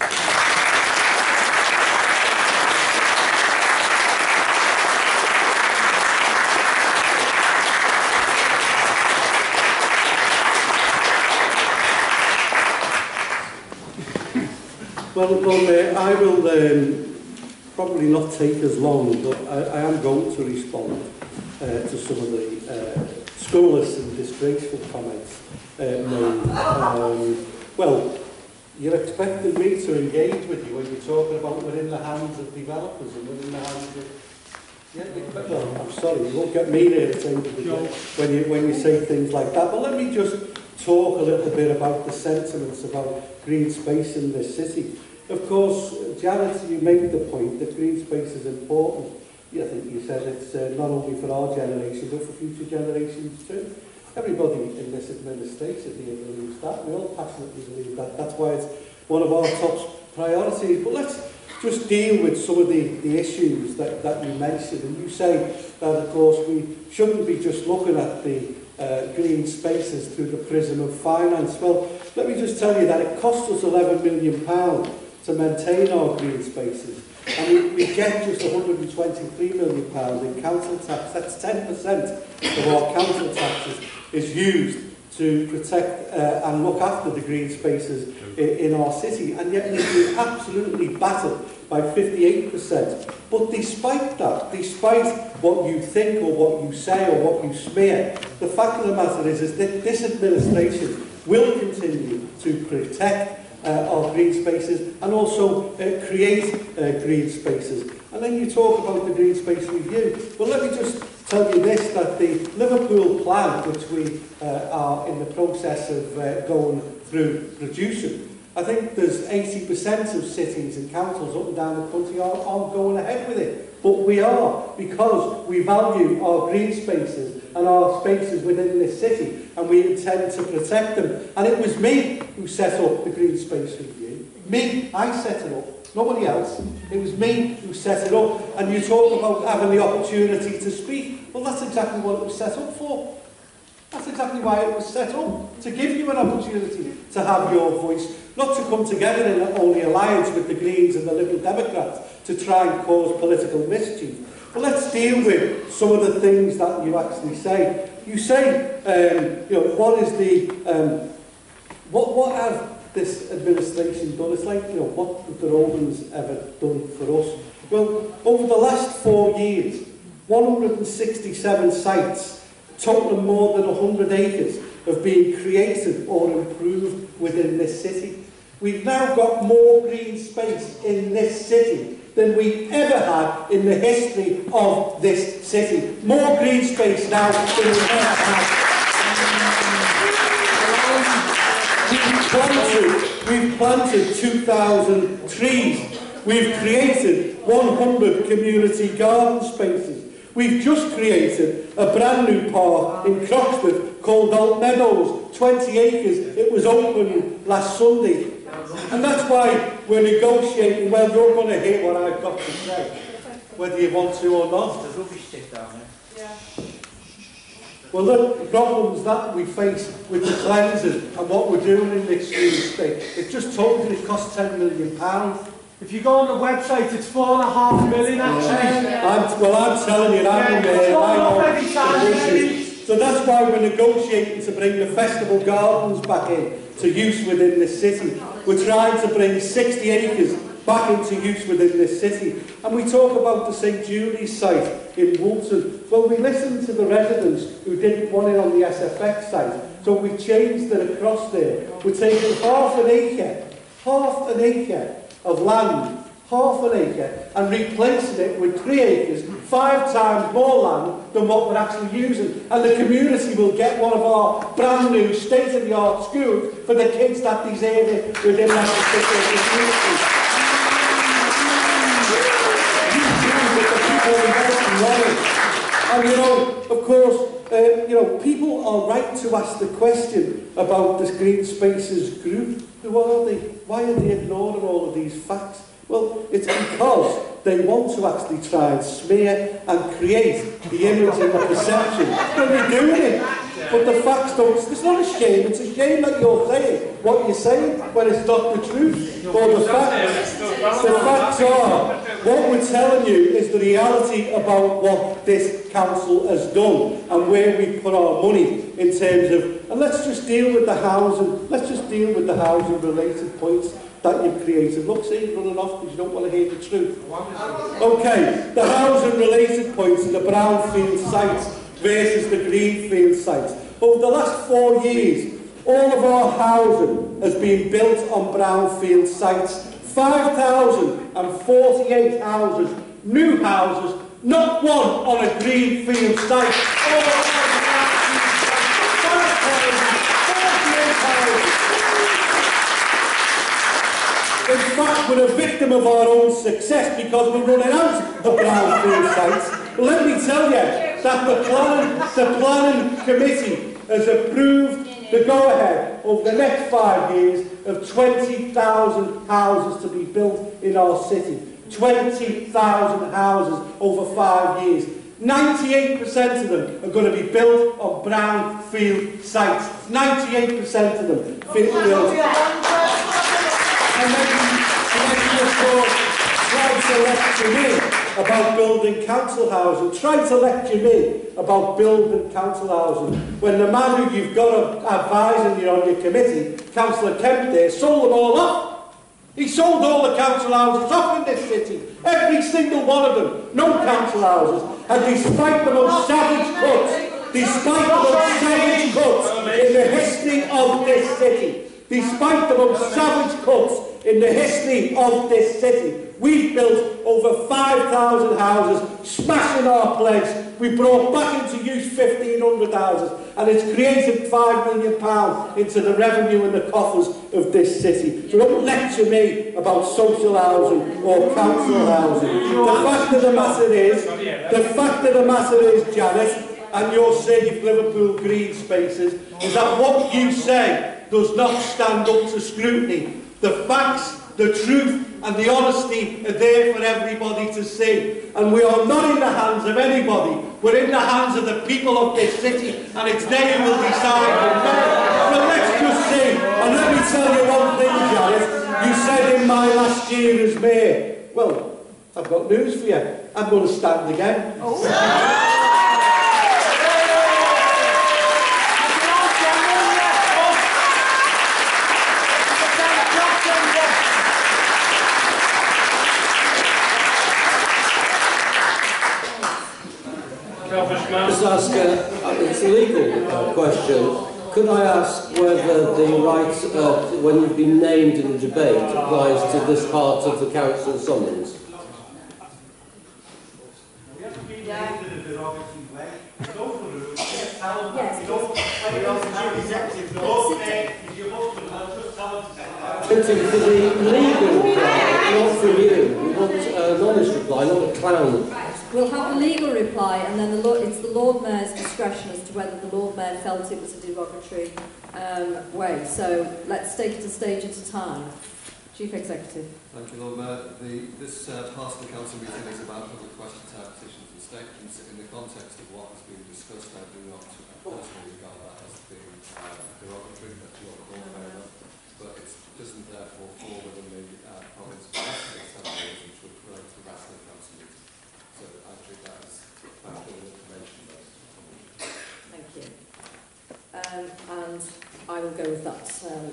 Well, well uh, I will um, probably not take as long, but I, I am going to respond uh, to some of the uh, scurrilous and disgraceful comments uh, made. Um, well, you're expecting me to engage with you when you're talking about we're in the hands of developers and we're in the hands of... Yeah, well, I'm sorry, you won't get me there at the end of the day when you, when you say things like that. But let me just talk a little bit about the sentiments about green space in this city. Of course, Janet, you make the point that green space is important. Yeah, I think you said it's uh, not only for our generation, but for future generations too. Everybody in this administration here believes that. We all passionately believe that. That's why it's one of our top priorities. But let's just deal with some of the, the issues that, that you mentioned. And you say that, of course, we shouldn't be just looking at the uh, green spaces through the prism of finance. Well, let me just tell you that it costs us eleven million pounds to maintain our green spaces. And we, we get just one hundred and twenty-three million pounds in council tax. That's ten percent of our council taxes is used to protect uh, and look after the green spaces in, in our city. And yet we've been absolutely battered by fifty-eight percent. But despite that, despite what you think or what you say or what you smear, the fact of the matter is, is that this administration will continue to protect Uh, our green spaces and also uh, create uh, green spaces. And then you talk about the green space review. Well, let me just tell you this, that the Liverpool plan, which we uh, are in the process of uh, going through producing, I think there's eighty percent of cities and councils up and down the country aren't, aren't going ahead with it. But we are, because we value our green spaces and our spaces within this city, and we intend to protect them. And it was me who set up the Green Space Review. Me, I set it up. Nobody else. It was me who set it up. And you talk about having the opportunity to speak. Well, that's exactly what it was set up for. That's exactly why it was set up, to give you an opportunity to have your voice, not to come together in an only alliance with the Greens and the Liberal Democrats to try and cause political mischief. But let's deal with some of the things that you actually say. You say, um, you know, what is the, um, what, what have this administration done? It's like, you know, what have the Romans ever done for us? Well, over the last four years, one hundred sixty-seven sites, totaling more than one hundred acres, have been created or improved within this city. We've now got more green space in this city than we ever had in the history of this city. More green space now than we ever had. We've planted, we've planted two thousand trees. We've created one hundred community garden spaces. We've just created a brand new park in Croxford called Old Meadows, twenty acres. It was open last Sunday. And that's why we're negotiating. Well, you're going to hear what I've got to say, whether you want to or not. There's rubbish stick down there. Yeah. Well, look, the problems that we face with the cleansing and what we're doing in this green space, it just told you it costs ten million pounds. If you go on the website, it's four and a half million actually. Yeah. I'm, well, I'm telling you, I'm there. I So that's why we're negotiating to bring the festival gardens back in to use within this city. We're trying to bring sixty acres back into use within this city. And we talk about the St Julie's site in Woolton. Well, we listened to the residents who didn't want it on the S F X site, so we changed it across there. We're taking half an acre, half an acre of land, half an acre, and replacing it with three acres, five times more land than what we're actually using. And the community will get one of our brand new state-of-the-art schools for the kids that deserve it within that particular community. And you know, of course, uh, you know, people are right to ask the question about this Green Spaces group. Who are they? Why are they ignoring all of these facts? Well, it's because they want to actually try and smear and create the image and the perception that they're doing it. But the facts don't. It's not a shame. It's a shame that you're saying what you're saying when it's not the truth. But the facts, the facts are, what we're telling you is the reality about what this council has done and where we put our money in terms of. And let's just deal with the housing. Let's just deal with the housing related points that you've created. Look, see, you're running off because you don't want to hear the truth. Okay, the housing related points in the brownfield sites versus the greenfield sites. Over the last four years, all of our housing has been built on brownfield sites. five thousand forty-eight houses, new houses, not one on a greenfield site. All five thousand forty-eight houses. In fact, we're a victim of our own success because we're running out of brownfield sites. But let me tell you that the planning, the planning committee has approved the go-ahead over the next five years of twenty thousand houses to be built in our city. twenty thousand houses over five years. ninety-eight percent of them are going to be built on brownfield sites. ninety-eight percent of them built. And then, and then you, of course, try to lecture me about building council housing. Try to lecture me about building council housing when the man who you've got advising you on your committee, Councillor Kemp there, sold them all off. He sold all the council houses off in this city. Every single one of them. No council houses. And despite the most savage cuts, despite the most savage cuts in the history of this city, despite the most savage cuts in the history of this city, We've built over five thousand houses, smashing our pledge. We brought back into use fifteen hundred houses, and it's created five million pounds into the revenue and the coffers of this city. So don't lecture me about social housing or council housing. The fact of the matter is, the fact of the matter is, Janice, and your saved Liverpool green spaces, is that what you say does not stand up to scrutiny. The facts, the truth and the honesty are there for everybody to see. And we are not in the hands of anybody. We're in the hands of the people of this city, and it's they who will decide. But let's just see. And let me tell you one thing, Janet. You said in my last year as mayor, well, I've got news for you. I'm going to stand again. Oh. Just ask, uh, it's a legal uh, question. Could I ask whether the right, uh, when you've been named in the debate, applies to this part of the council summons? Waiting for the legal reply, not from you. We want an honest reply, not a clown. We'll have a legal reply, and then the Lord, it's the Lord Mayor's discretion as to whether the Lord Mayor felt it was a derogatory um, way. So let's take it a stage at a time. Chief Executive. Thank you, Lord Mayor. The, this uh, part of the council meeting is about public question time, petitions and statements. In the context of what has been discussed, I do not personally regard that as being uh, derogatory, that you are called fair enough, but it doesn't therefore fall within the uh, province of the rest of the assembly, which would relate to the rest of the council meeting. So I treat that as factual information based. Thank you. Um, and I will go with that um,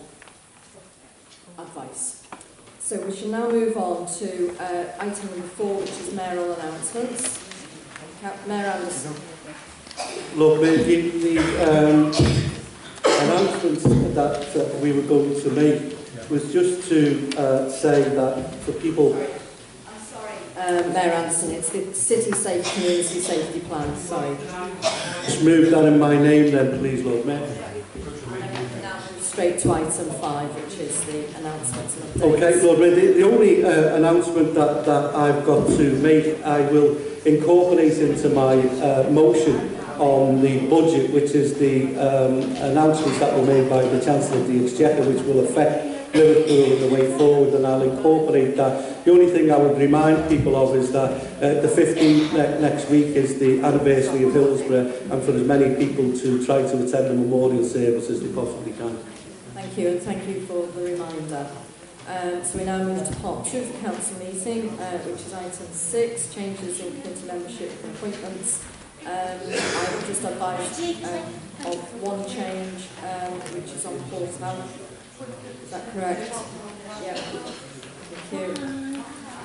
advice. So we shall now move on to uh, item number four, which is mayoral announcements. Mayor Anderson. Look, the, the um, announcement that uh, we were going to make was just to uh, say that for people... I'm sorry. Um, Mayor Anderson, it's the City Safe Community Safety Plan, sorry. Just move that in my name then, please, Lord Mayor. Straight to item five, which is the announcements and updates. Okay, Lord Mayor, the, the only uh, announcement that, that I've got to make, I will incorporate into my uh, motion on the budget, which is the um, announcements that were made by the Chancellor of the Exchequer, which will affect Liverpool in the way forward, and I'll incorporate that. The only thing I would remind people of is that uh, the fifteenth ne next week is the anniversary of Hillsborough, and for as many people to try to attend the memorial service as they possibly can. Thank you, and thank you for the reminder. Um, so we now move to part two of the council meeting, uh, which is item six, changes in committee membership and appointments. Um, I've just advised um, of one change, um, which is on Paul's hand. Is that correct? Yeah. Thank you.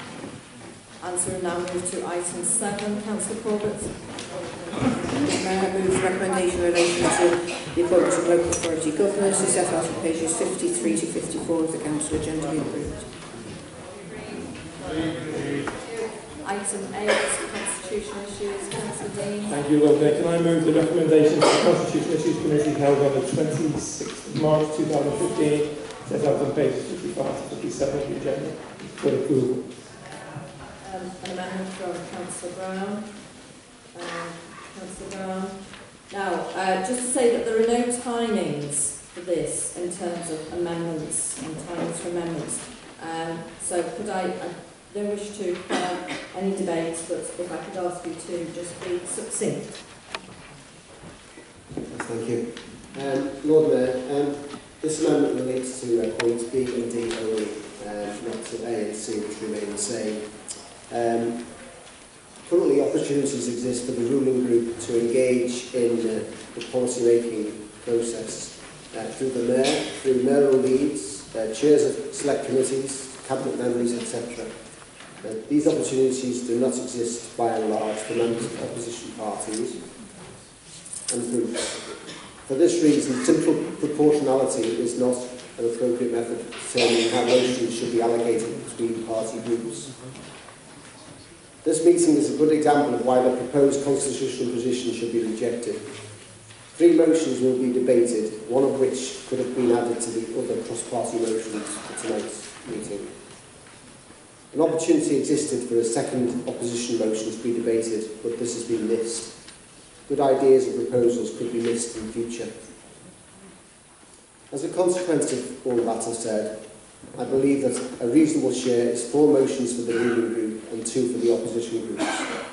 And so we now move to item seven, Councillor Corbett. Mayor moves recommendation in relation to the appointment of local authority governors is set out on pages fifty-three to fifty-four of the council agenda be approved. Item eight, constitutional issues, Councillor Dean. Thank you, Lord Mayor. Can I move the recommendations of the Constitutional Issues Committee held on the twenty-sixth of March two thousand fifteen, set out on pages fifty-five to fifty-seven of the agenda for approval? Um, an amendment from Councillor Brown. Um, Councillor Brown. Now, uh, just to say that there are no timings for this in terms of amendments and timings for amendments. Um, so could I, I don't wish to have any debate, but if I could ask you to just be succinct. Thank you. Um, Lord Mayor, um, this amendment relates to uh, points B and D only, um, not to A and C, which remain the same. Um, currently, opportunities exist for the ruling group to engage in uh, the policy-making process uh, through the Mayor, through mayoral leads, uh, chairs of select committees, cabinet members, et cetera. Uh, these opportunities do not exist by and large for members of opposition parties and groups. For this reason, simple proportionality is not an appropriate method for determining how motions should be allocated between party groups. This meeting is a good example of why the proposed constitutional position should be rejected. Three motions will be debated, one of which could have been added to the other cross-party motions for tonight's meeting. An opportunity existed for a second opposition motion to be debated, but this has been missed. Good ideas and proposals could be missed in future. As a consequence of all that I've said, I believe that a reasonable share is four motions for the ruling group and two for the opposition groups.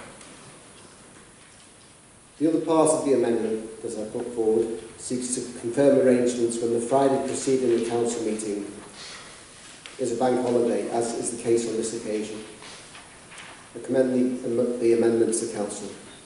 The other part of the amendment, as I put forward, seeks to confirm arrangements when the Friday preceding the council meeting is a bank holiday, as is the case on this occasion. I commend the, the amendment to council.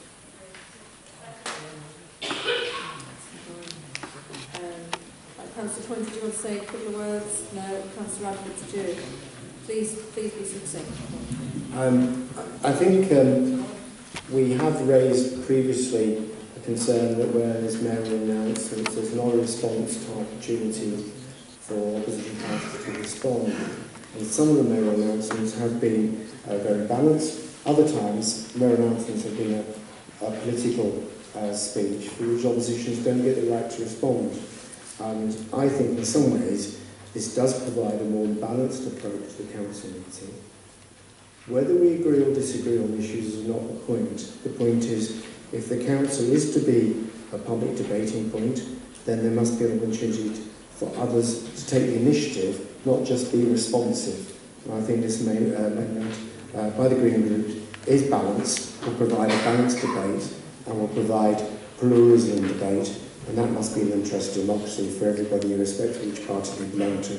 Councillor Poynter, do you want to say a couple of words? No. Councillor Radford, do you? Please, please be succinct. Um, I think um, we have raised previously a concern that where there's mayoral announcements, there's not a response to opportunity for opposition parties to respond. And some of the mayoral announcements have been uh, very balanced. Other times, mayoral announcements have been a, a political uh, speech for which oppositions don't get the right to respond. And I think in some ways this does provide a more balanced approach to the council meeting. Whether we agree or disagree on issues is not the point. The point is, if the council is to be a public debating point, then there must be an opportunity for others to take the initiative, not just be responsive. And I think this amendment uh, uh, by the Green Group is balanced, will provide a balanced debate and will provide pluralism in debate. And that must be an interest of democracy for everybody, irrespective of which party they belong to.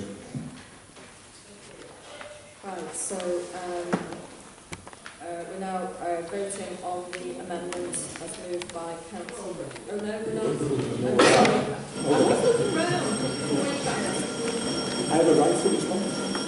Right, so um, uh, we're now uh, voting on the amendment as moved by Council. Oh no, we're not. Oh, sorry. I wasn't around. I have a right to respond.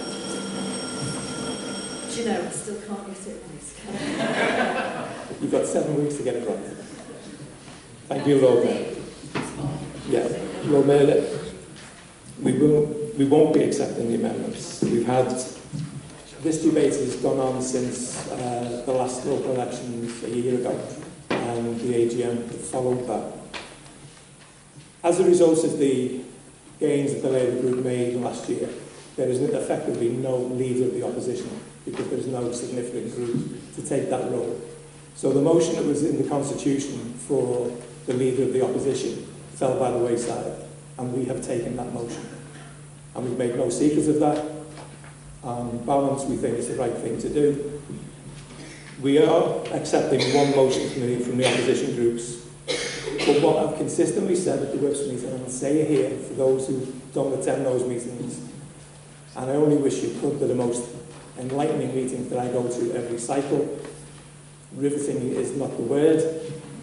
Do you know, I still can't get it right. You've got seven weeks to get it right. Thank you, Lord Mayor. Yeah, Lord Mayor, we, will, we won't be accepting the amendments. We've had, this debate has gone on since uh, the last local elections a year ago, and the A G M followed that. As a result of the gains that the Labour group made last year, there is effectively no leader of the opposition, because there is no significant group to take that role. So the motion that was in the Constitution for the leader of the opposition fell by the wayside, and we have taken that motion. And we've made no secret of that. On balance, we think it's the right thing to do. We are accepting one motion from the, from the opposition groups, but what I've consistently said at the Whips meeting, and I'll say it here for those who don't attend those meetings, and I only wish you could, they're the most enlightening meetings that I go to every cycle. Riveting is not the word.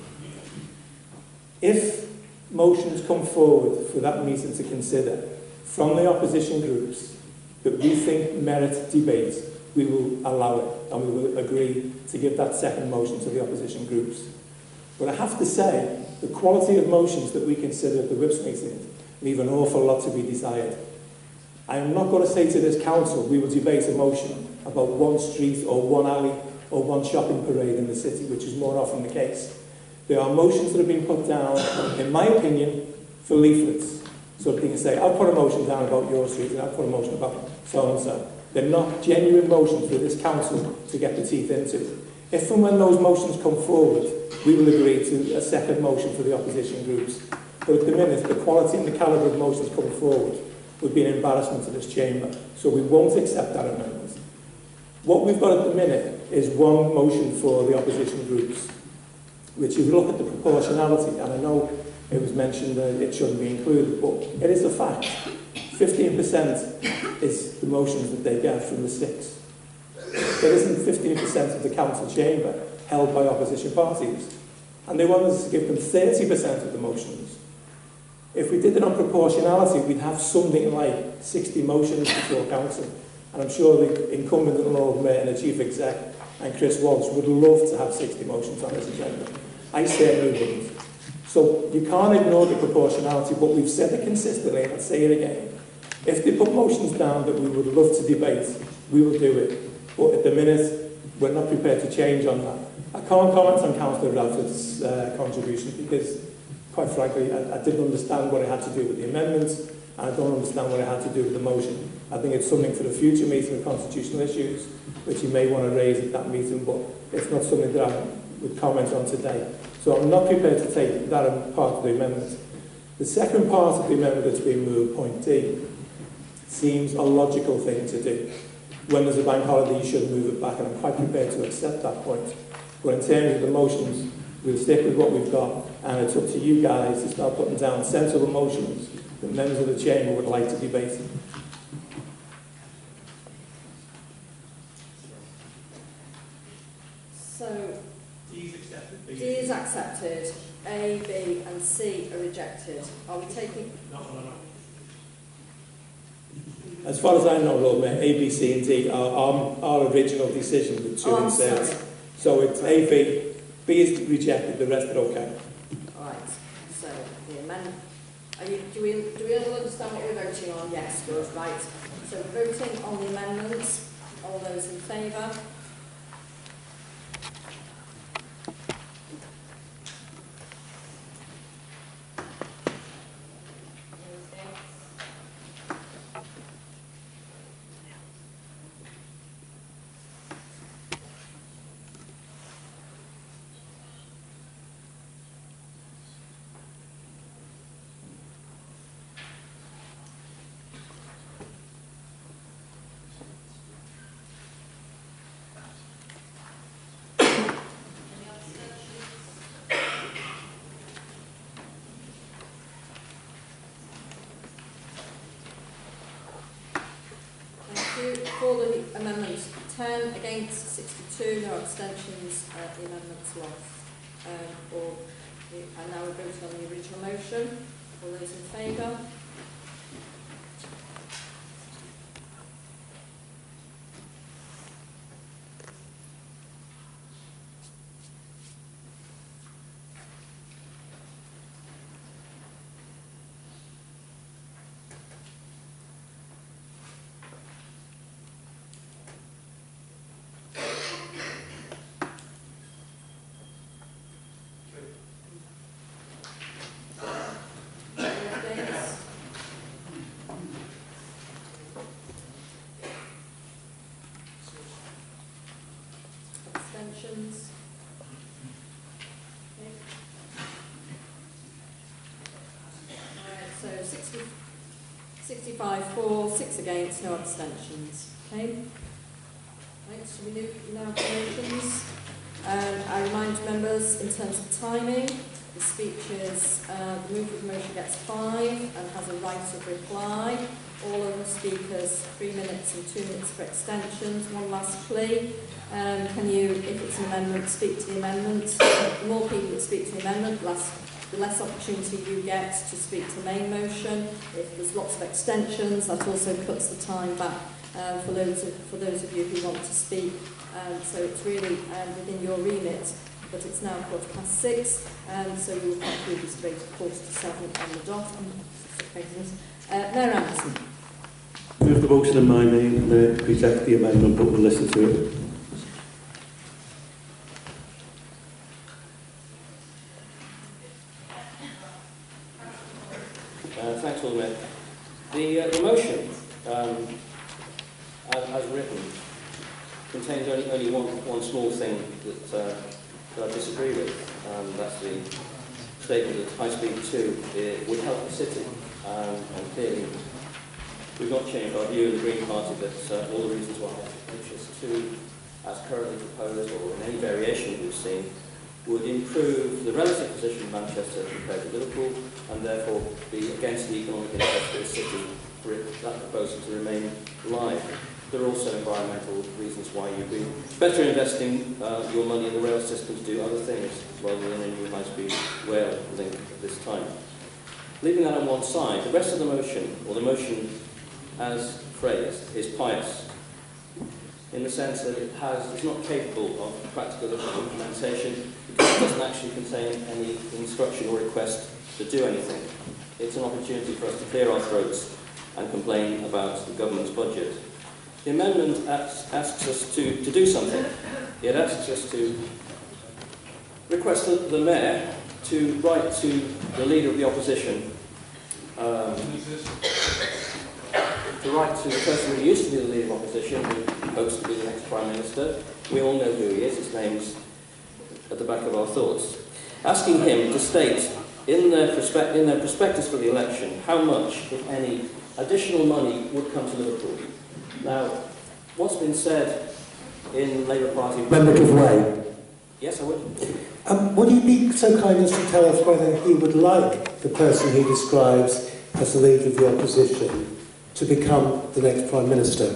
If motions come forward for that meeting to consider from the opposition groups that we think merit debate, we will allow it, and we will agree to give that second motion to the opposition groups. But I have to say, the quality of motions that we consider at the Whips meeting leave an awful lot to be desired. I am not going to say to this council we will debate a motion about one street or one alley or one shopping parade in the city, which is more often the case. There are motions that have been put down, in my opinion, for leaflets. So they can say, I'll put a motion down about your street and I'll put a motion about so-and-so. They're not genuine motions for this council to get the teeth into. If and when those motions come forward, we will agree to a second motion for the opposition groups. But at the minute, the quality and the calibre of motions coming forward would be an embarrassment to this chamber. So we won't accept that amendment. What we've got at the minute is one motion for the opposition groups, which if you look at the proportionality, and I know it was mentioned that it shouldn't be included, but it is a fact. fifteen percent is the motions that they get from the six. There isn't fifteen percent of the council chamber held by opposition parties. And they want us to give them thirty percent of the motions. If we did it on proportionality, we'd have something like sixty motions before council. And I'm sure the incumbent Lord Mayor and the Chief Exec and Chris Walsh would love to have sixty motions on this agenda. I certainly wouldn't. So you can't ignore the proportionality, but we've said it consistently, and I'll say it again. If they put motions down that we would love to debate, we will do it. But at the minute, we're not prepared to change on that. I can't comment on Councillor Radford's uh, contribution because, quite frankly, I, I didn't understand what it had to do with the amendments, and I don't understand what it had to do with the motion. I think it's something for the future meeting of constitutional issues, which you may want to raise at that meeting, but it's not something that I would comment on today. So I'm not prepared to take that as part of the amendment. The second part of the amendment that's been moved, point D, seems a logical thing to do. When there's a bank holiday, you should move it back, and I'm quite prepared to accept that point. But in terms of the motions, we'll stick with what we've got, and it's up to you guys to start putting down sensible motions that members of the chamber would like to debate. So, D is accepted, A, B and C are rejected. Are we taking... No, no, no. As far as I know, Lord Mayor, A, B, C and D are our, our original decision with two Oh, I'm inserts. sorry. So it's A, B, B is rejected, the rest are okay. All right, so the amendment... Are you, do, we, do we all understand what we're voting on? Yes, good, right. So we're voting on the amendments. All those in favour? For the amendment ten, against sixty-two, no abstentions, uh, the amendment's lost. Um, or the, and now we're voting on the original motion. All those in favour? Abstentions? Okay. Alright, so sixty, sixty-five for, six against, no abstentions. Okay. Right, so we move now to motions. Um, I remind members in terms of timing, the speeches, uh, the move of the motion gets five and has a right of reply. All other speakers, three minutes and two minutes for extensions. One last plea. Um, can you, if it's an amendment, speak to the amendment? The more people that speak to the amendment, the less, the less opportunity you get to speak to the main motion. If there's lots of extensions, that also cuts the time back uh, for, those of, for those of you who want to speak. Um, so it's really um, within your remit, but it's now quarter past six, um, so we will conclude this debate at quarter to seven on the dot. Uh, Mayor Anderson. Move the motion in my name, uh, reject the amendment, but we'll listen to it. Uh, thanks, Lord Mayor. The, uh, the motion, um, as, as written, contains only, only one, one small thing that, uh, that I disagree with. Um, that's the statement that High Speed two uh, would help the city. Um, and clearly, we've not changed our view in the Green Party that uh, all the reasons why H S two, as currently proposed, or in any variation we've seen, would improve the relative position of Manchester compared to Liverpool, and therefore be against the economic interest of the city for it, that proposal to remain live. There are also environmental reasons why you'd be better investing uh, your money in the rail system to do other things rather than a new high-speed rail link at this time. Leaving that on one side, the rest of the motion, or the motion as phrased, is pious, in the sense that it has, it's not capable of practical implementation because it doesn't actually contain any instruction or request to do anything. It's an opportunity for us to clear our throats and complain about the government's budget. The amendment asks, asks us to, to do something. It asks us to request the, the Mayor to write to the Leader of the Opposition, um, to write to the person who used to be the Leader of Opposition, who hopes to be the next Prime Minister. We all know who he is, his name's at the back of our thoughts. Asking him to state in their, prospe in their prospectus for the election how much, if any, additional money would come to Liverpool. Now, what's been said in Labour Party... Member give way. Yes, I would. Um, would you be so kind as to tell us whether he would like the person he describes as the Leader of the Opposition to become the next Prime Minister?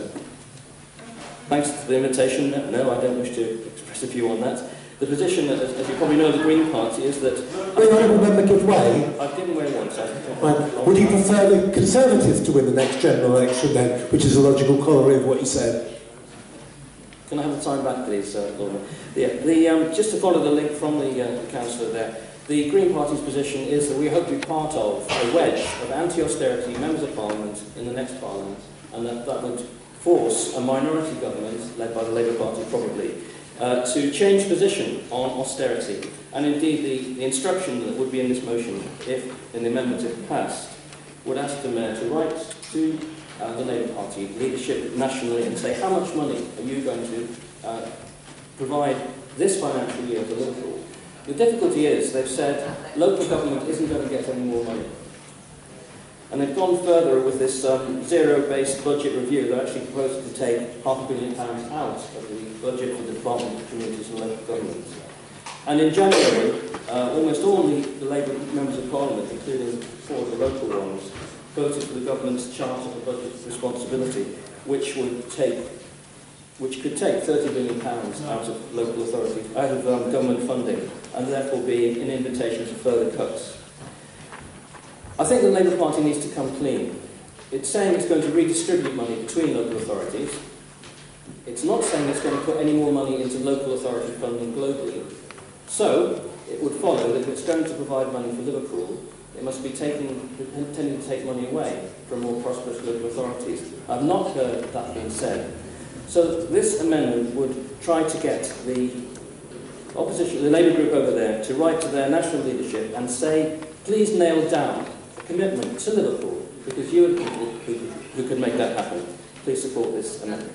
Thanks for the invitation. No, I don't wish to express a view on that. The position, as, as you probably know, the Green Party is that... Will the Honourable Member give way? I've given way once. Right. Would you prefer the Conservatives to win the next general election then, which is a logical corollary of what you said? Can I have the time back, please, uh, Lorna? The, the, um, just to follow the link from the, uh, the Councillor there, the Green Party's position is that we hope to be part of a wedge of anti-austerity members of Parliament in the next Parliament, and that, that would force a minority government, led by the Labour Party probably, uh, to change position on austerity. And indeed, the, the instruction that would be in this motion, if in the amendment it passed, would ask the Mayor to write to uh, the Labour Party leadership nationally and say, how much money are you going to uh, provide this financial year for Liverpool? The difficulty is, they've said, local government isn't going to get any more money. And they've gone further with this um, zero-based budget review. They're actually proposing to take half a billion pounds out of the budget for the Department of Communities and Local Government. And in January, uh, almost all the, the Labour members of Parliament, including four of the local ones, voted for the government's Charter for Budget Responsibility, which would take, which could take thirty billion pounds out of local authority, out of um, government funding, and therefore be an invitation to further cuts. I think the Labour Party needs to come clean. It's saying it's going to redistribute money between local authorities. It's not saying it's going to put any more money into local authority funding globally. So, it would follow that if it's going to provide money for Liverpool, it must be taking, intending to take money away from more prosperous local authorities. I've not heard that being said. So this amendment would try to get the opposition, the Labour group over there, to write to their national leadership and say, please nail down a commitment to Liverpool, because you are people who, who could make that happen. Please support this amendment.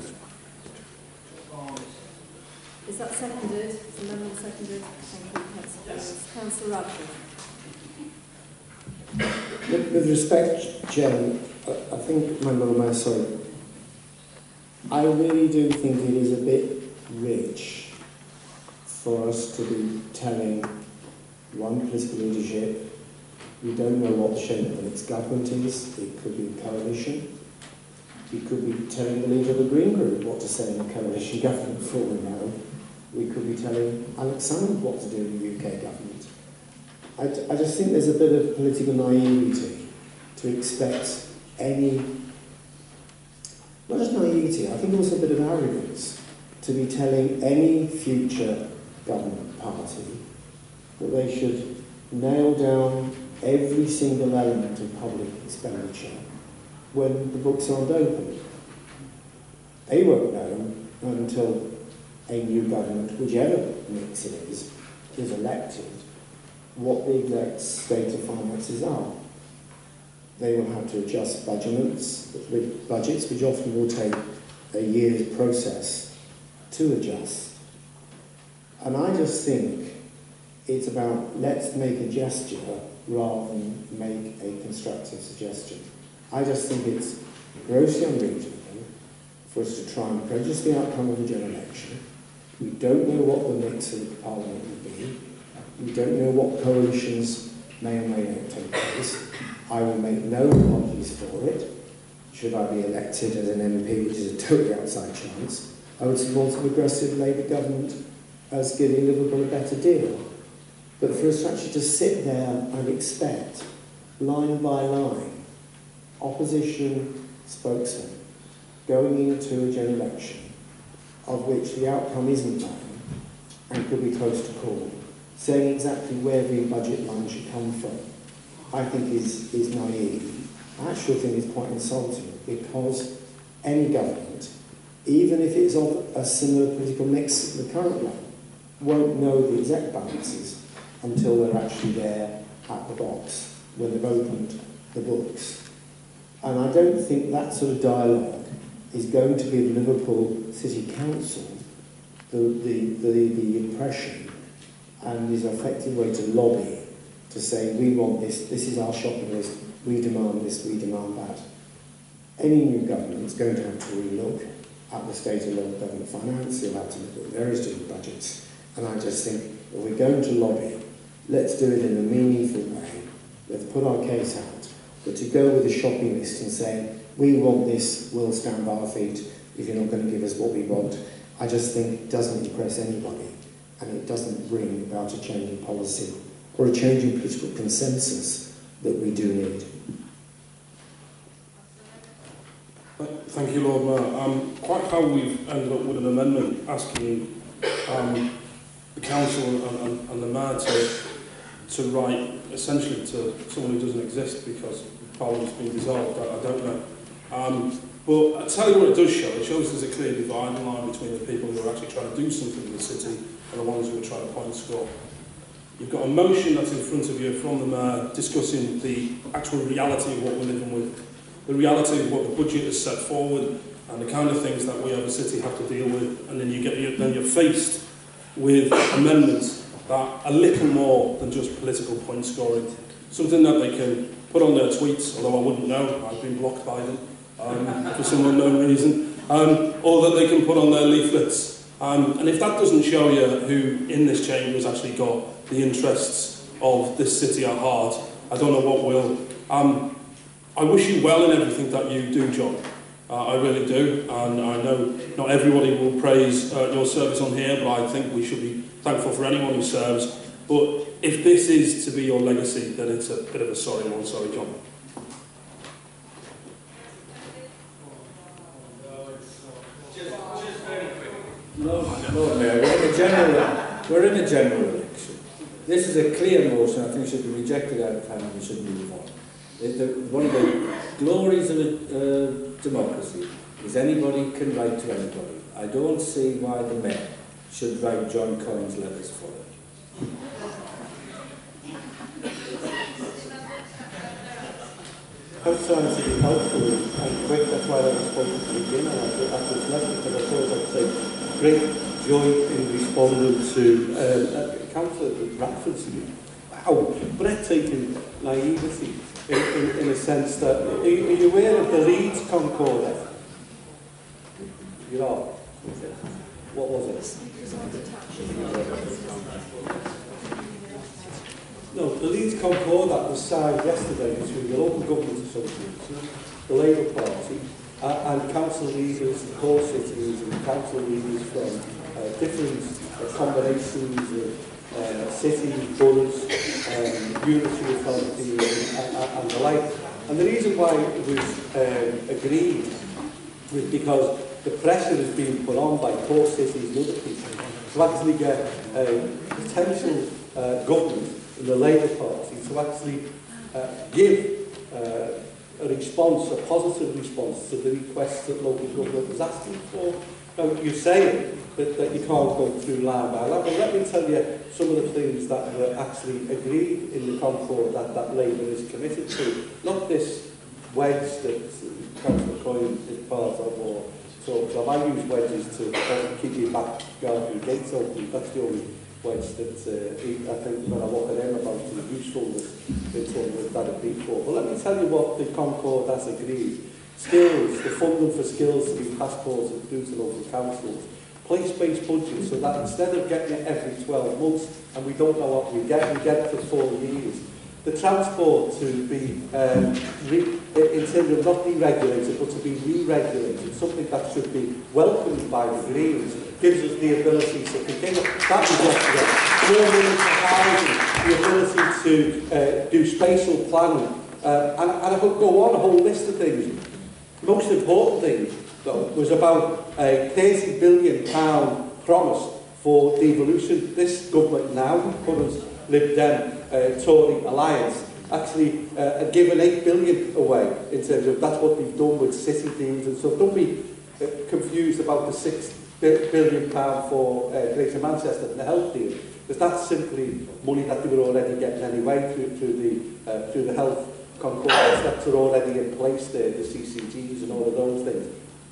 Is that seconded? Is the amendment seconded? Thank you, Councillor. Councillor Radcliffe. With, with respect, Jen, I, I think, Member Mayor, sorry, I really do think it is a bit rich for us to be telling one political leadership, we don't know what the shape of the next government is, it could be a coalition, we could be telling the leader of the Green Group what to say in a coalition government for all we know, we could be telling Alex Salmond what to do in the U K government. I, I just think there's a bit of political naivety to expect any, not just naivety, I think also a bit of arrogance to be telling any future government party that they should nail down every single element of public expenditure when the books aren't open. They won't know until a new government, whichever mix it is, is elected, what the exact state of finances are. They will have to adjust budgets, budgets which often will take a year's process to adjust. And I just think it's about let's make a gesture rather than make a constructive suggestion. I just think it's grossly unreasonable for us to try and prejudice the outcome of a general election. We don't know what the mix of the Parliament will be. We don't know what coalitions may or may not take place. I will make no apologies for it. Should I be elected as an M P, which is a totally outside chance, I would support a progressive Labour government as giving Liverpool a better deal. But for us to actually just sit there and expect, line by line, opposition spokesmen going into a general election of which the outcome isn't known and could be close to call, saying exactly where the budget line should come from, I think is, is naive. I actually think it's quite insulting, because any government, even if it's of a similar political mix to the current one, won't know the exact balances until they're actually there at the box, when they've opened the books. And I don't think that sort of dialogue is going to give Liverpool City Council the, the, the, the impression and is an effective way to lobby to say, we want this, this is our shopping list, we demand this, we demand that. Any new government is going to have to relook at the state of local government finance, they'll have to look at various different budgets. And I just think, if we're going to lobby, let's do it in a meaningful way. Let's put our case out. But to go with a shopping list and saying, we want this, we'll stand by our feet if you're not going to give us what we want, I just think it doesn't impress anybody, and it doesn't bring about a change in policy or a change in political consensus that we do need. Thank you, Lord Mayor. Um, quite how we've ended up with an amendment asking um, the council and, and, and the mayor to, to write essentially to someone who doesn't exist because Parliament's been dissolved, I, I don't know. Um, but I tell you what it does show. It shows there's a clear dividing line between the people who are actually trying to do something in the city and the ones who are trying to point the score. You've got a motion that's in front of you from the mayor discussing the actual reality of what we're living with, the reality of what the budget has set forward, and the kind of things that we as a city have to deal with, and then you get then you're faced with amendments that are a little more than just political point scoring, something that they can put on their tweets, although I wouldn't know, I've been blocked by them um, for some unknown reason, um, or that they can put on their leaflets. Um, and if that doesn't show you who in this chamber has actually got the interests of this city at heart, I don't know what will. Um, I wish you well in everything that you do, John. Uh, I really do, and I know not everybody will praise uh, your service on here, but I think we should be thankful for anyone who serves. But if this is to be your legacy, then it's a bit of a sorry one. Sorry, John. Lord, Lord Mayor, we're in a general, we're in a general election. This is a clear motion. I think it should be rejected out of hand and we should move on. It, the, one of the glories of a, uh, democracy is anybody can write to anybody. I don't see why the mayor should write John Coyne's letters for it. I was trying to be helpful and quick, that's why I was spoken to begin after, after it's left, because I thought I'd say great joy in responding to um, uh, Councillor Radford's wow, breathtaking naivety in, in, in a sense that, are you, are you aware of the Leeds Concordat? You are? What was it? No, the Leeds Concordat was signed yesterday between the local government association, the Labour Party, uh, and council leaders, the core cities, and council leaders from uh, different uh, combinations of uh, cities, boroughs, um, unitary authority, and, and, and the like. And the reason why it was um, agreed was because the pressure is being put on by core cities and other people to actually get a potential uh, government in the Labour Party to actually uh, give uh, a response, a positive response to the requests that local government was asking for. Now, you're saying that, that you can't go through line by line, but let me tell you some of the things that were actually agreed in the Concord that, that Labour is committed to. Not this wedge that Councillor Coyne is part of or talks of. I use wedges to uh, keep your back garden gates open. That's the only wedge that uh, I think when I look at him about the usefulness in terms of that it be for. But let me tell you what the Concord has agreed. Skills, the funding for skills to be passported through to local councils. Place-based budget, so that instead of getting it every twelve months, and we don't know what we get, we get it for four years. The transport to be, um, re in terms of not deregulated, but to be re-regulated, something that should be welcomed by the Greens, gives us the ability to continue. That is what we get. More money for housing, the ability to uh, do spatial planning, uh, and, and I could go on a whole list of things. Most important thing, though, was about a thirty billion pound promise for devolution. This government now, current Lib Dem uh, Tory alliance, actually uh, given eight billion away in terms of that's what we've done with city deals and stuff. Don't be uh, confused about the six billion pound for uh, Greater Manchester and the health deal, because that's simply money that they were already getting anyway through, through the uh, through the health concordance that are already in place there, the C C Gs and all of those things.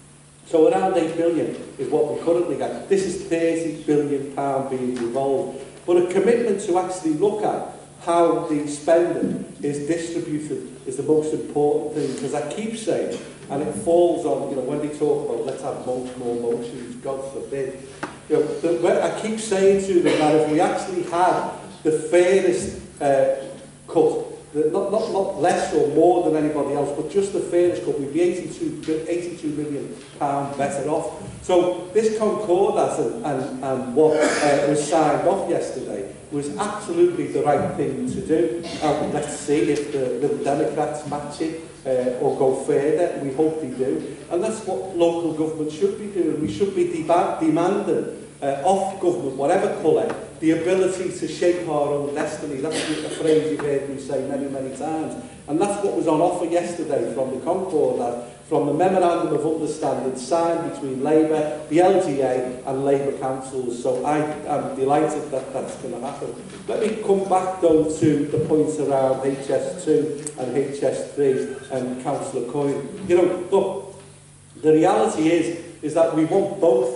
So around eight billion is what we currently get. This is thirty billion pound being devolved. But a commitment to actually look at how the spending is distributed is the most important thing, because I keep saying, and it falls on, you know, when they talk about let's have more, more motions, God forbid, you know, the, I keep saying to them that if we actually had the fairest uh, cut, the, not, not, not less or more than anybody else, but just the fairest cut, we'd be eighty-two million pounds better off. So this concordance and, and, and what uh, was signed off yesterday was absolutely the right thing to do. Um, let's see if the, the Democrats match it uh, or go further. We hope they do. And that's what local government should be doing. We should be deba demanding uh, of government, whatever colour, the ability to shape our own destiny. That's a phrase you've heard me say many, many times. And that's what was on offer yesterday from the Concord, from the Memorandum of Understanding signed between Labour, the L G A and Labour councils. So I am delighted that that's going to happen. Let me come back though to the points around H S two and H S three and Councillor Coyne. You know, look, the reality is, is that we want both.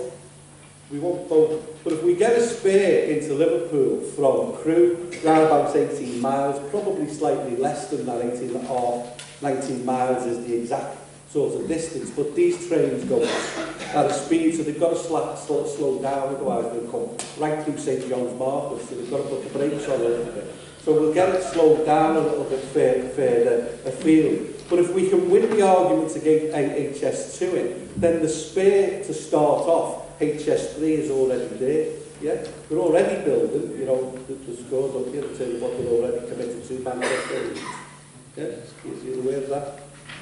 We want both. But if we get a spare into Liverpool from Crewe, around about eighteen miles, probably slightly less than that, eighteen and a half, nineteen miles is the exact sort of distance, but these trains go at a speed, so they've got to slow, slow, slow down, otherwise they'll come right through St John's Market, so they've got to put the brakes on a little bit. So we'll get it slowed down a little bit further, further afield. But if we can win the argument to get H S two in, then the spare to start off, H S three is already there. Yeah, we're already building, you know, the, the scores up here in terms of what we're already committed to Manchester. Yeah, you're aware of that?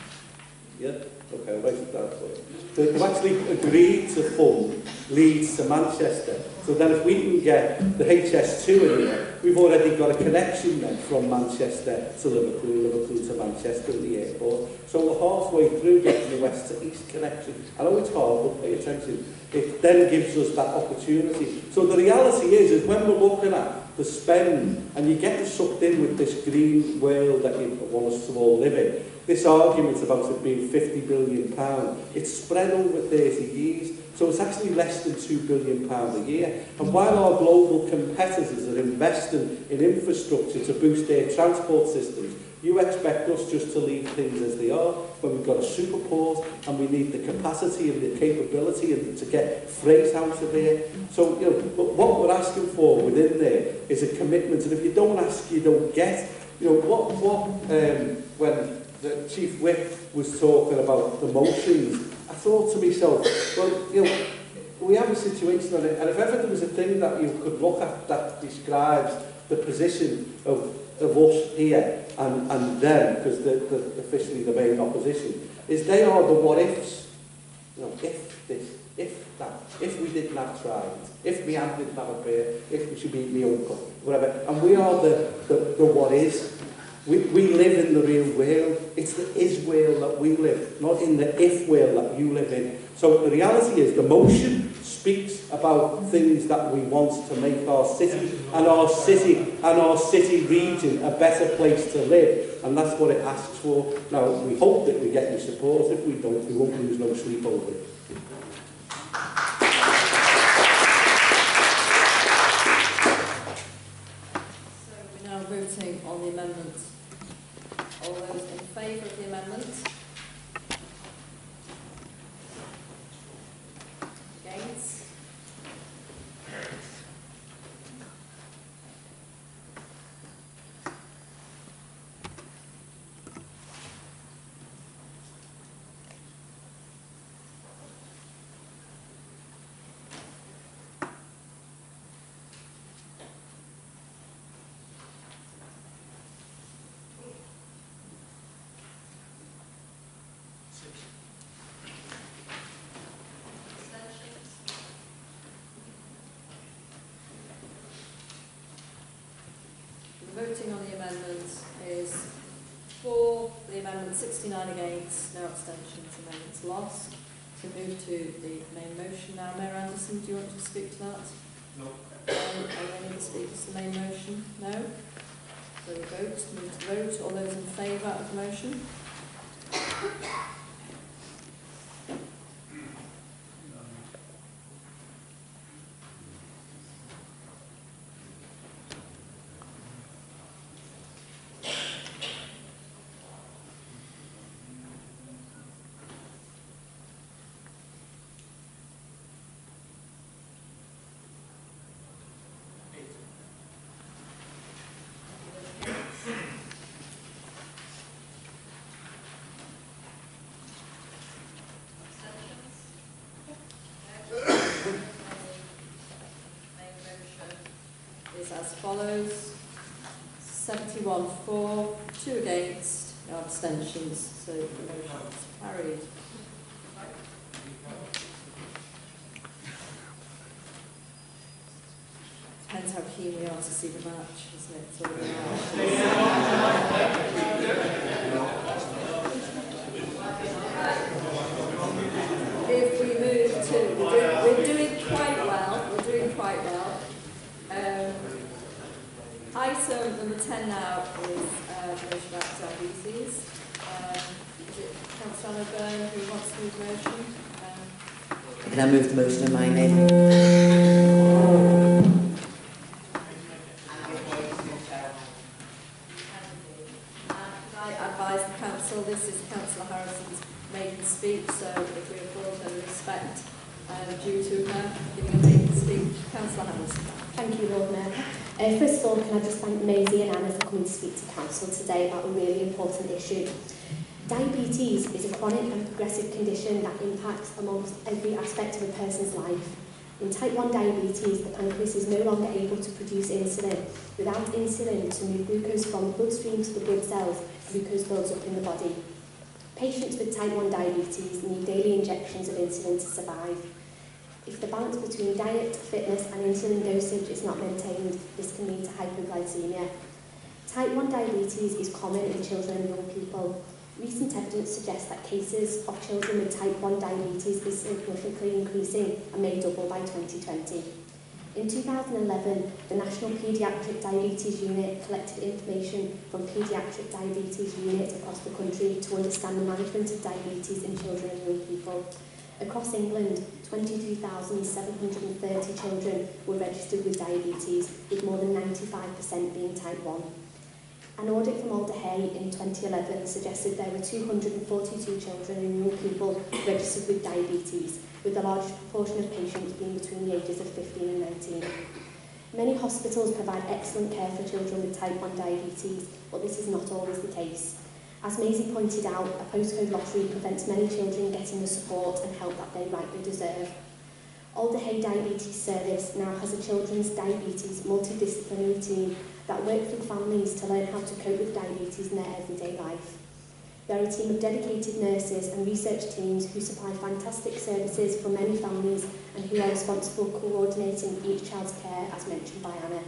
Yeah? Okay, I'll write it down for you. So they've actually agreed to fund Leeds to Manchester. So then if we can get the H S two in here, we've already got a connection then from Manchester to Liverpool, Liverpool to Manchester at the airport. So we're halfway through getting the west to east connection. I know it's hard, but pay attention. It then gives us that opportunity. So the reality is, is when we're looking at the spend, and you get sucked in with this green world that you want us to all live in, this argument about it being fifty billion pounds, it's spread over thirty years, so it's actually less than two billion pounds a year. And while our global competitors are investing in infrastructure to boost their transport systems, you expect us just to leave things as they are when we've got a superport and we need the capacity and the capability and to get freight out of there. So, you know, but what we're asking for within there is a commitment, and if you don't ask, you don't get. You know, what, what um, when the Chief Whip was talking about the motions, I thought to myself, well, you know, we have a situation on it, and if ever there was a thing that you could look at that describes the position of, of us here and, and them, because they're, they're officially the main opposition, is they are the what-ifs. You know, if this, if that, if we didn't have trials, if my aunt didn't have a beer, if we should beat my uncle, whatever. And we are the, the, the what-is. We, we live in the real world. It's the is world that we live, not in the if world that you live in. So the reality is the motion speaks about things that we want to make our city and our city and our city region a better place to live. And that's what it asks for. Now, we hope that we get your support. If we don't, we won't lose no sleep over it. So we're now voting on the amendment. All those in favour of the amendment? Against? Voting on the amendments is for the amendment, sixty-nine against, no abstentions, amendment's lost. So move to the main motion now. Mayor Anderson, do you want to speak to that? No. Are there any other speakers to the main motion? No? So we vote, move to vote. All those in favour of the motion? Is as follows: seventy-one for, two against, no abstentions. So the motion is carried. Depends how keen we are to see the match, isn't it? So if we move to, we're doing, we're doing quite well. We're doing quite well. Um, item number ten now is uh, motion about diabetes. Um, is it Councillor Byrne who wants to move the motion? Um, Can I move the motion in my name? I advise the council, this is Councillor Harrison's maiden speech, so if we afford her the respect um, due to her giving a maiden speech. Councillor Harrison. Thank you, Lord Mayor. Uh, first of all, can I just thank Maisie and Anna for coming to speak to Council today about a really important issue. Diabetes is a chronic and progressive condition that impacts amongst every aspect of a person's life. In type one diabetes, the pancreas is no longer able to produce insulin. Without insulin to move glucose from the bloodstream to the blood cells, glucose builds up in the body. Patients with type one diabetes need daily injections of insulin to survive. If the balance between diet, fitness and insulin dosage is not maintained, this can lead to hypoglycemia. Type one diabetes is common in children and young people. Recent evidence suggests that cases of children with type one diabetes is significantly increasing and may double by twenty twenty. In two thousand eleven, the National Paediatric Diabetes Unit collected information from paediatric diabetes units across the country to understand the management of diabetes in children and young people. Across England, twenty-two thousand seven hundred thirty children were registered with diabetes, with more than ninety-five percent being type one. An audit from Alder Hey in twenty eleven suggested there were two hundred forty-two children and young people registered with diabetes, with the largest proportion of patients being between the ages of fifteen and nineteen. Many hospitals provide excellent care for children with type one diabetes, but this is not always the case. As Maisie pointed out, a postcode lottery prevents many children getting the support and help that they rightly deserve. Alder Hey Diabetes Service now has a children's diabetes multidisciplinary team that work with families to learn how to cope with diabetes in their everyday life. They are a team of dedicated nurses and research teams who supply fantastic services for many families and who are responsible for coordinating each child's care, as mentioned by Anna.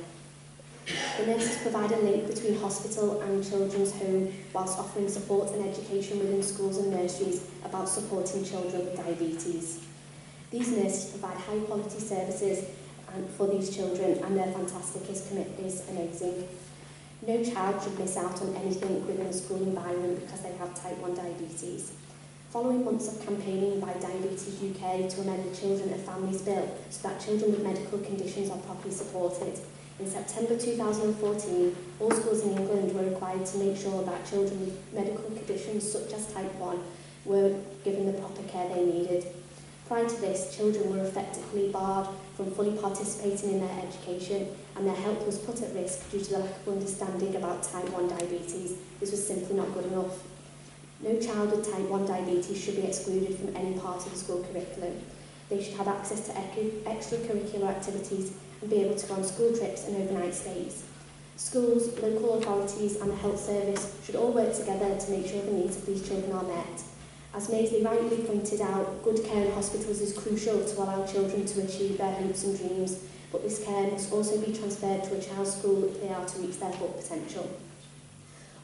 The nurses provide a link between hospital and children's home whilst offering support and education within schools and nurseries about supporting children with diabetes. These nurses provide high quality services and for these children, and their fantastic is, is amazing. No child should miss out on anything within a school environment because they have type one diabetes. Following months of campaigning by Diabetes U K to amend the Children and Families Bill so that children with medical conditions are properly supported, in September two thousand fourteen, all schools in England were required to make sure that children with medical conditions such as type one were given the proper care they needed. Prior to this, children were effectively barred from fully participating in their education, and their health was put at risk due to the lack of understanding about type one diabetes. This was simply not good enough. No child with type one diabetes should be excluded from any part of the school curriculum. They should have access to extracurricular activities and be able to go on school trips and overnight stays. Schools, local authorities and the health service should all work together to make sure the needs of these children are met. As Maisie rightly pointed out, good care in hospitals is crucial to allow children to achieve their hopes and dreams, but this care must also be transferred to a child's school if they are to reach their full potential.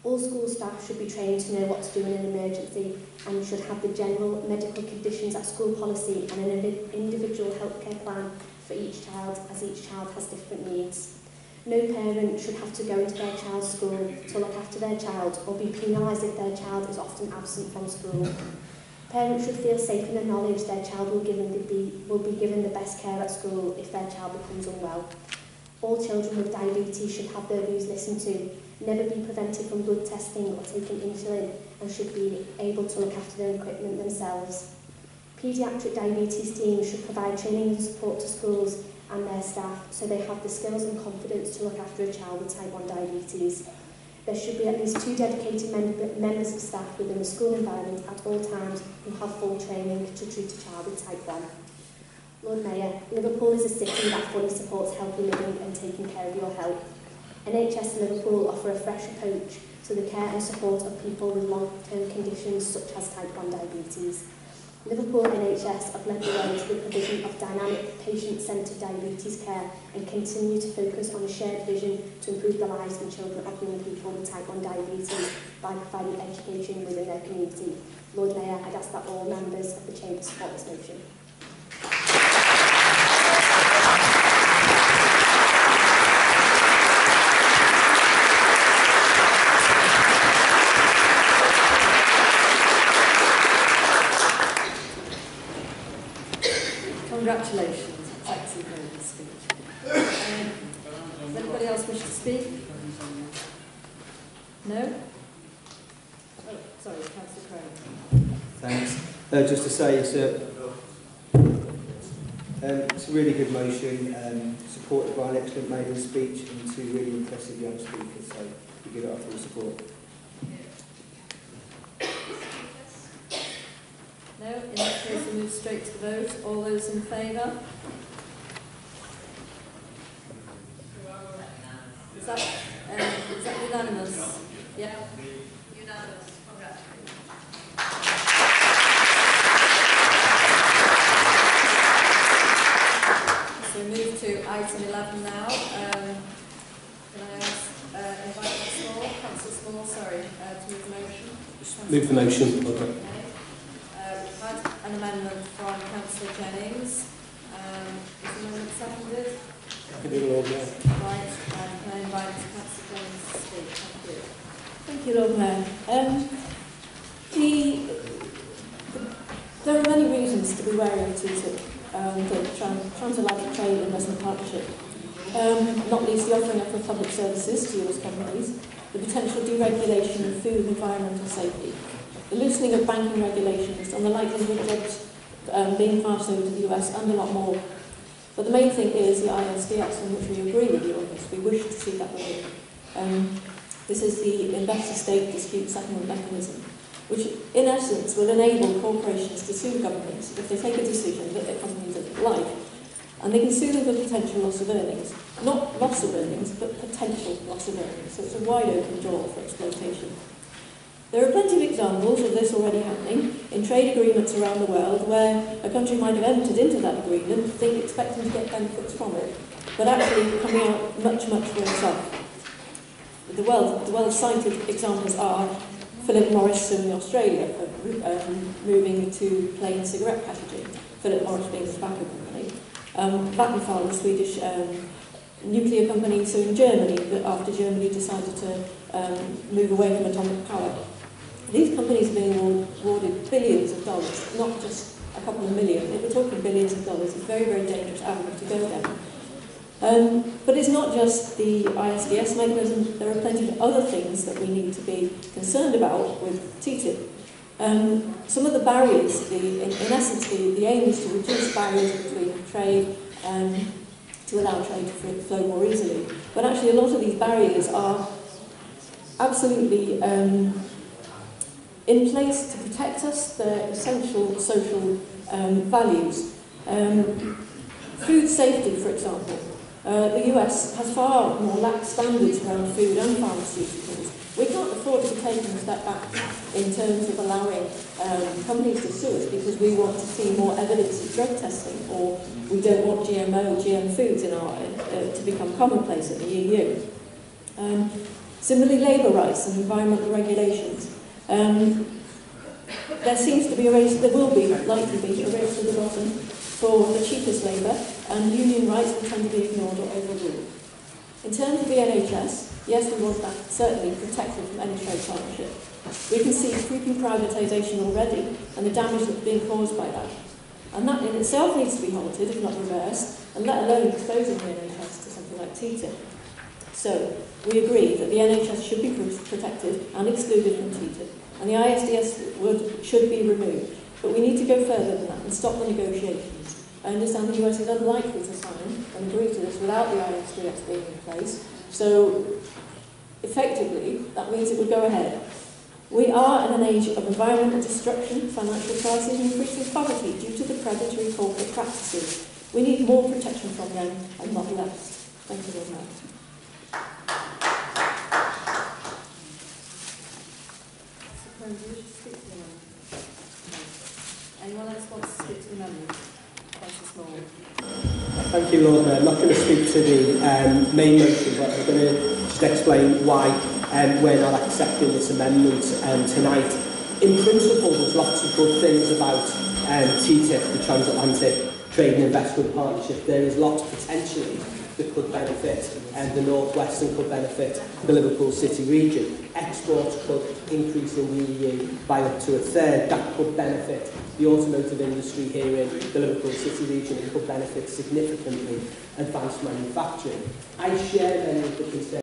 All school staff should be trained to know what to do in an emergency and should have the general medical conditions at school policy and an individual healthcare plan for each child, as each child has different needs. No parent should have to go into their child's school to look after their child or be penalised if their child is often absent from school. Parents should feel safe in the knowledge their child will, given the be, will be given the best care at school if their child becomes unwell. All children with diabetes should have their views listened to, never be prevented from blood testing or taking insulin, and should be able to look after their equipment themselves. Paediatric diabetes teams should provide training and support to schools and their staff so they have the skills and confidence to look after a child with type one diabetes. There should be at least two dedicated mem members of staff within the school environment at all times who have full training to treat a child with type one. Lord Mayor, Liverpool is a city that fully supports healthy living and taking care of your health. N H S and Liverpool offer a fresh approach to the care and support of people with long-term conditions such as type one diabetes. Liverpool N H S have led the way to the provision of dynamic, patient-centred diabetes care and continue to focus on a shared vision to improve the lives and children of young people with type one diabetes by providing education within their community. Lord Mayor, I'd ask that all members of the Chamber support this motion. Congratulations. It's actually very good speech. Um, does anybody else wish to speak? No? Oh, sorry, Councillor Crane. Thanks. Uh, just to say, it's a, um, it's a really good motion, um, supported by an excellent maiden speech and two really impressive young speakers, so we give it our full support. No? In that case, we move straight to the vote. All those in favour? Is that, um, is that unanimous? Yeah? Unanimous. Congratulations. So we move to item eleven now. Um, can I ask, uh, invite Small, Councillor Small, sorry, uh, to move the motion? Move the motion. Okay. Okay. Uh, we've had an amendment from Councillor Jennings. Um, is the amendment seconded? Seconded, Lord Mayor. Right, um, can I invite Councillor Jennings to speak? Thank you. Thank you, Lord Mayor. Um, the, there are many reasons to be wary of T T I P, um, the trans Transatlantic Trade Investment Partnership, um, not least the offering up of public services to U S companies, the potential deregulation of food and environmental safety, the loosening of banking regulations and the likelihood of jobs um, being passed over to the U S and a lot more. But the main thing is the I S D S, in which we agree with you on this. We wish to see that removed. Um, this is the investor-state dispute settlement mechanism, which in essence will enable corporations to sue companies if they take a decision that their company doesn't like, and they can sue them for potential loss of earnings. Not loss of earnings, but potential loss of earnings. So it's a wide open door for exploitation. There are plenty of examples of this already happening in trade agreements around the world where a country might have entered into that agreement think, expecting to get benefits from it, but actually coming out much, much worse off. The well, the well-cited examples are Philip Morris suing Australia for um, moving to plain cigarette packaging, Philip Morris being a tobacco company, um, Vattenfall, the Swedish um, nuclear company suing Germany after Germany decided to um, move away from atomic power. These companies are being awarded billions of dollars, not just a couple of million. If we're talking billions of dollars, it's a very, very dangerous avenue to go down. Um, but it's not just the I S D S mechanism. There are plenty of other things that we need to be concerned about with T T I P. Um, some of the barriers, the, in, in essence, the, the aim is to reduce barriers between trade um, to allow trade to flow more easily. But actually a lot of these barriers are absolutely um, in place to protect us, they're essential social um, values. Um, food safety, for example. Uh, the U S has far more lax standards around food and pharmaceuticals. We can't afford to take a step back in terms of allowing um, companies to sue us because we want to see more evidence of drug testing, or we don't want G M O, G M foods in our, uh, to become commonplace in the E U. Um, Similarly, labour rights and environmental regulations. Um, there seems to be a race, there will be, likely be, a race to the bottom for the cheapest labour, and union rights will tend to be ignored or overruled. In terms of the N H S, yes, we want that certainly protected from any trade partnership. We can see creeping privatisation already and the damage that's being caused by that. And that in itself needs to be halted, if not reversed, and let alone exposing the N H S to something like T T I P. So, we agree that the N H S should be protected and excluded from T T I P, and the I S D S would, should be removed. But we need to go further than that and stop the negotiations. I understand the U S is unlikely to sign and agree to this without the I S D S being in place. So, effectively, that means it would go ahead. We are in an age of environmental destruction, financial crisis, and increasing poverty due to the predatory corporate practices. We need more protection from them and not less. Thank you very much. Anyone else want to speak to the amendment? Thank you, Lord Mayor. I'm not going to speak to the um, main motion, but I'm going to just explain why um, we're not accepting this amendment um, tonight. In principle, there's lots of good things about um, T T I P, the Transatlantic Trade and Investment Partnership. There is lots potentially that could benefit, and um, the North West and could benefit the Liverpool City region. Exports could increase in the E U by up to a third. That could benefit the automotive industry here in the Liverpool City region. It could benefit significantly advanced manufacturing. I share many of the concerns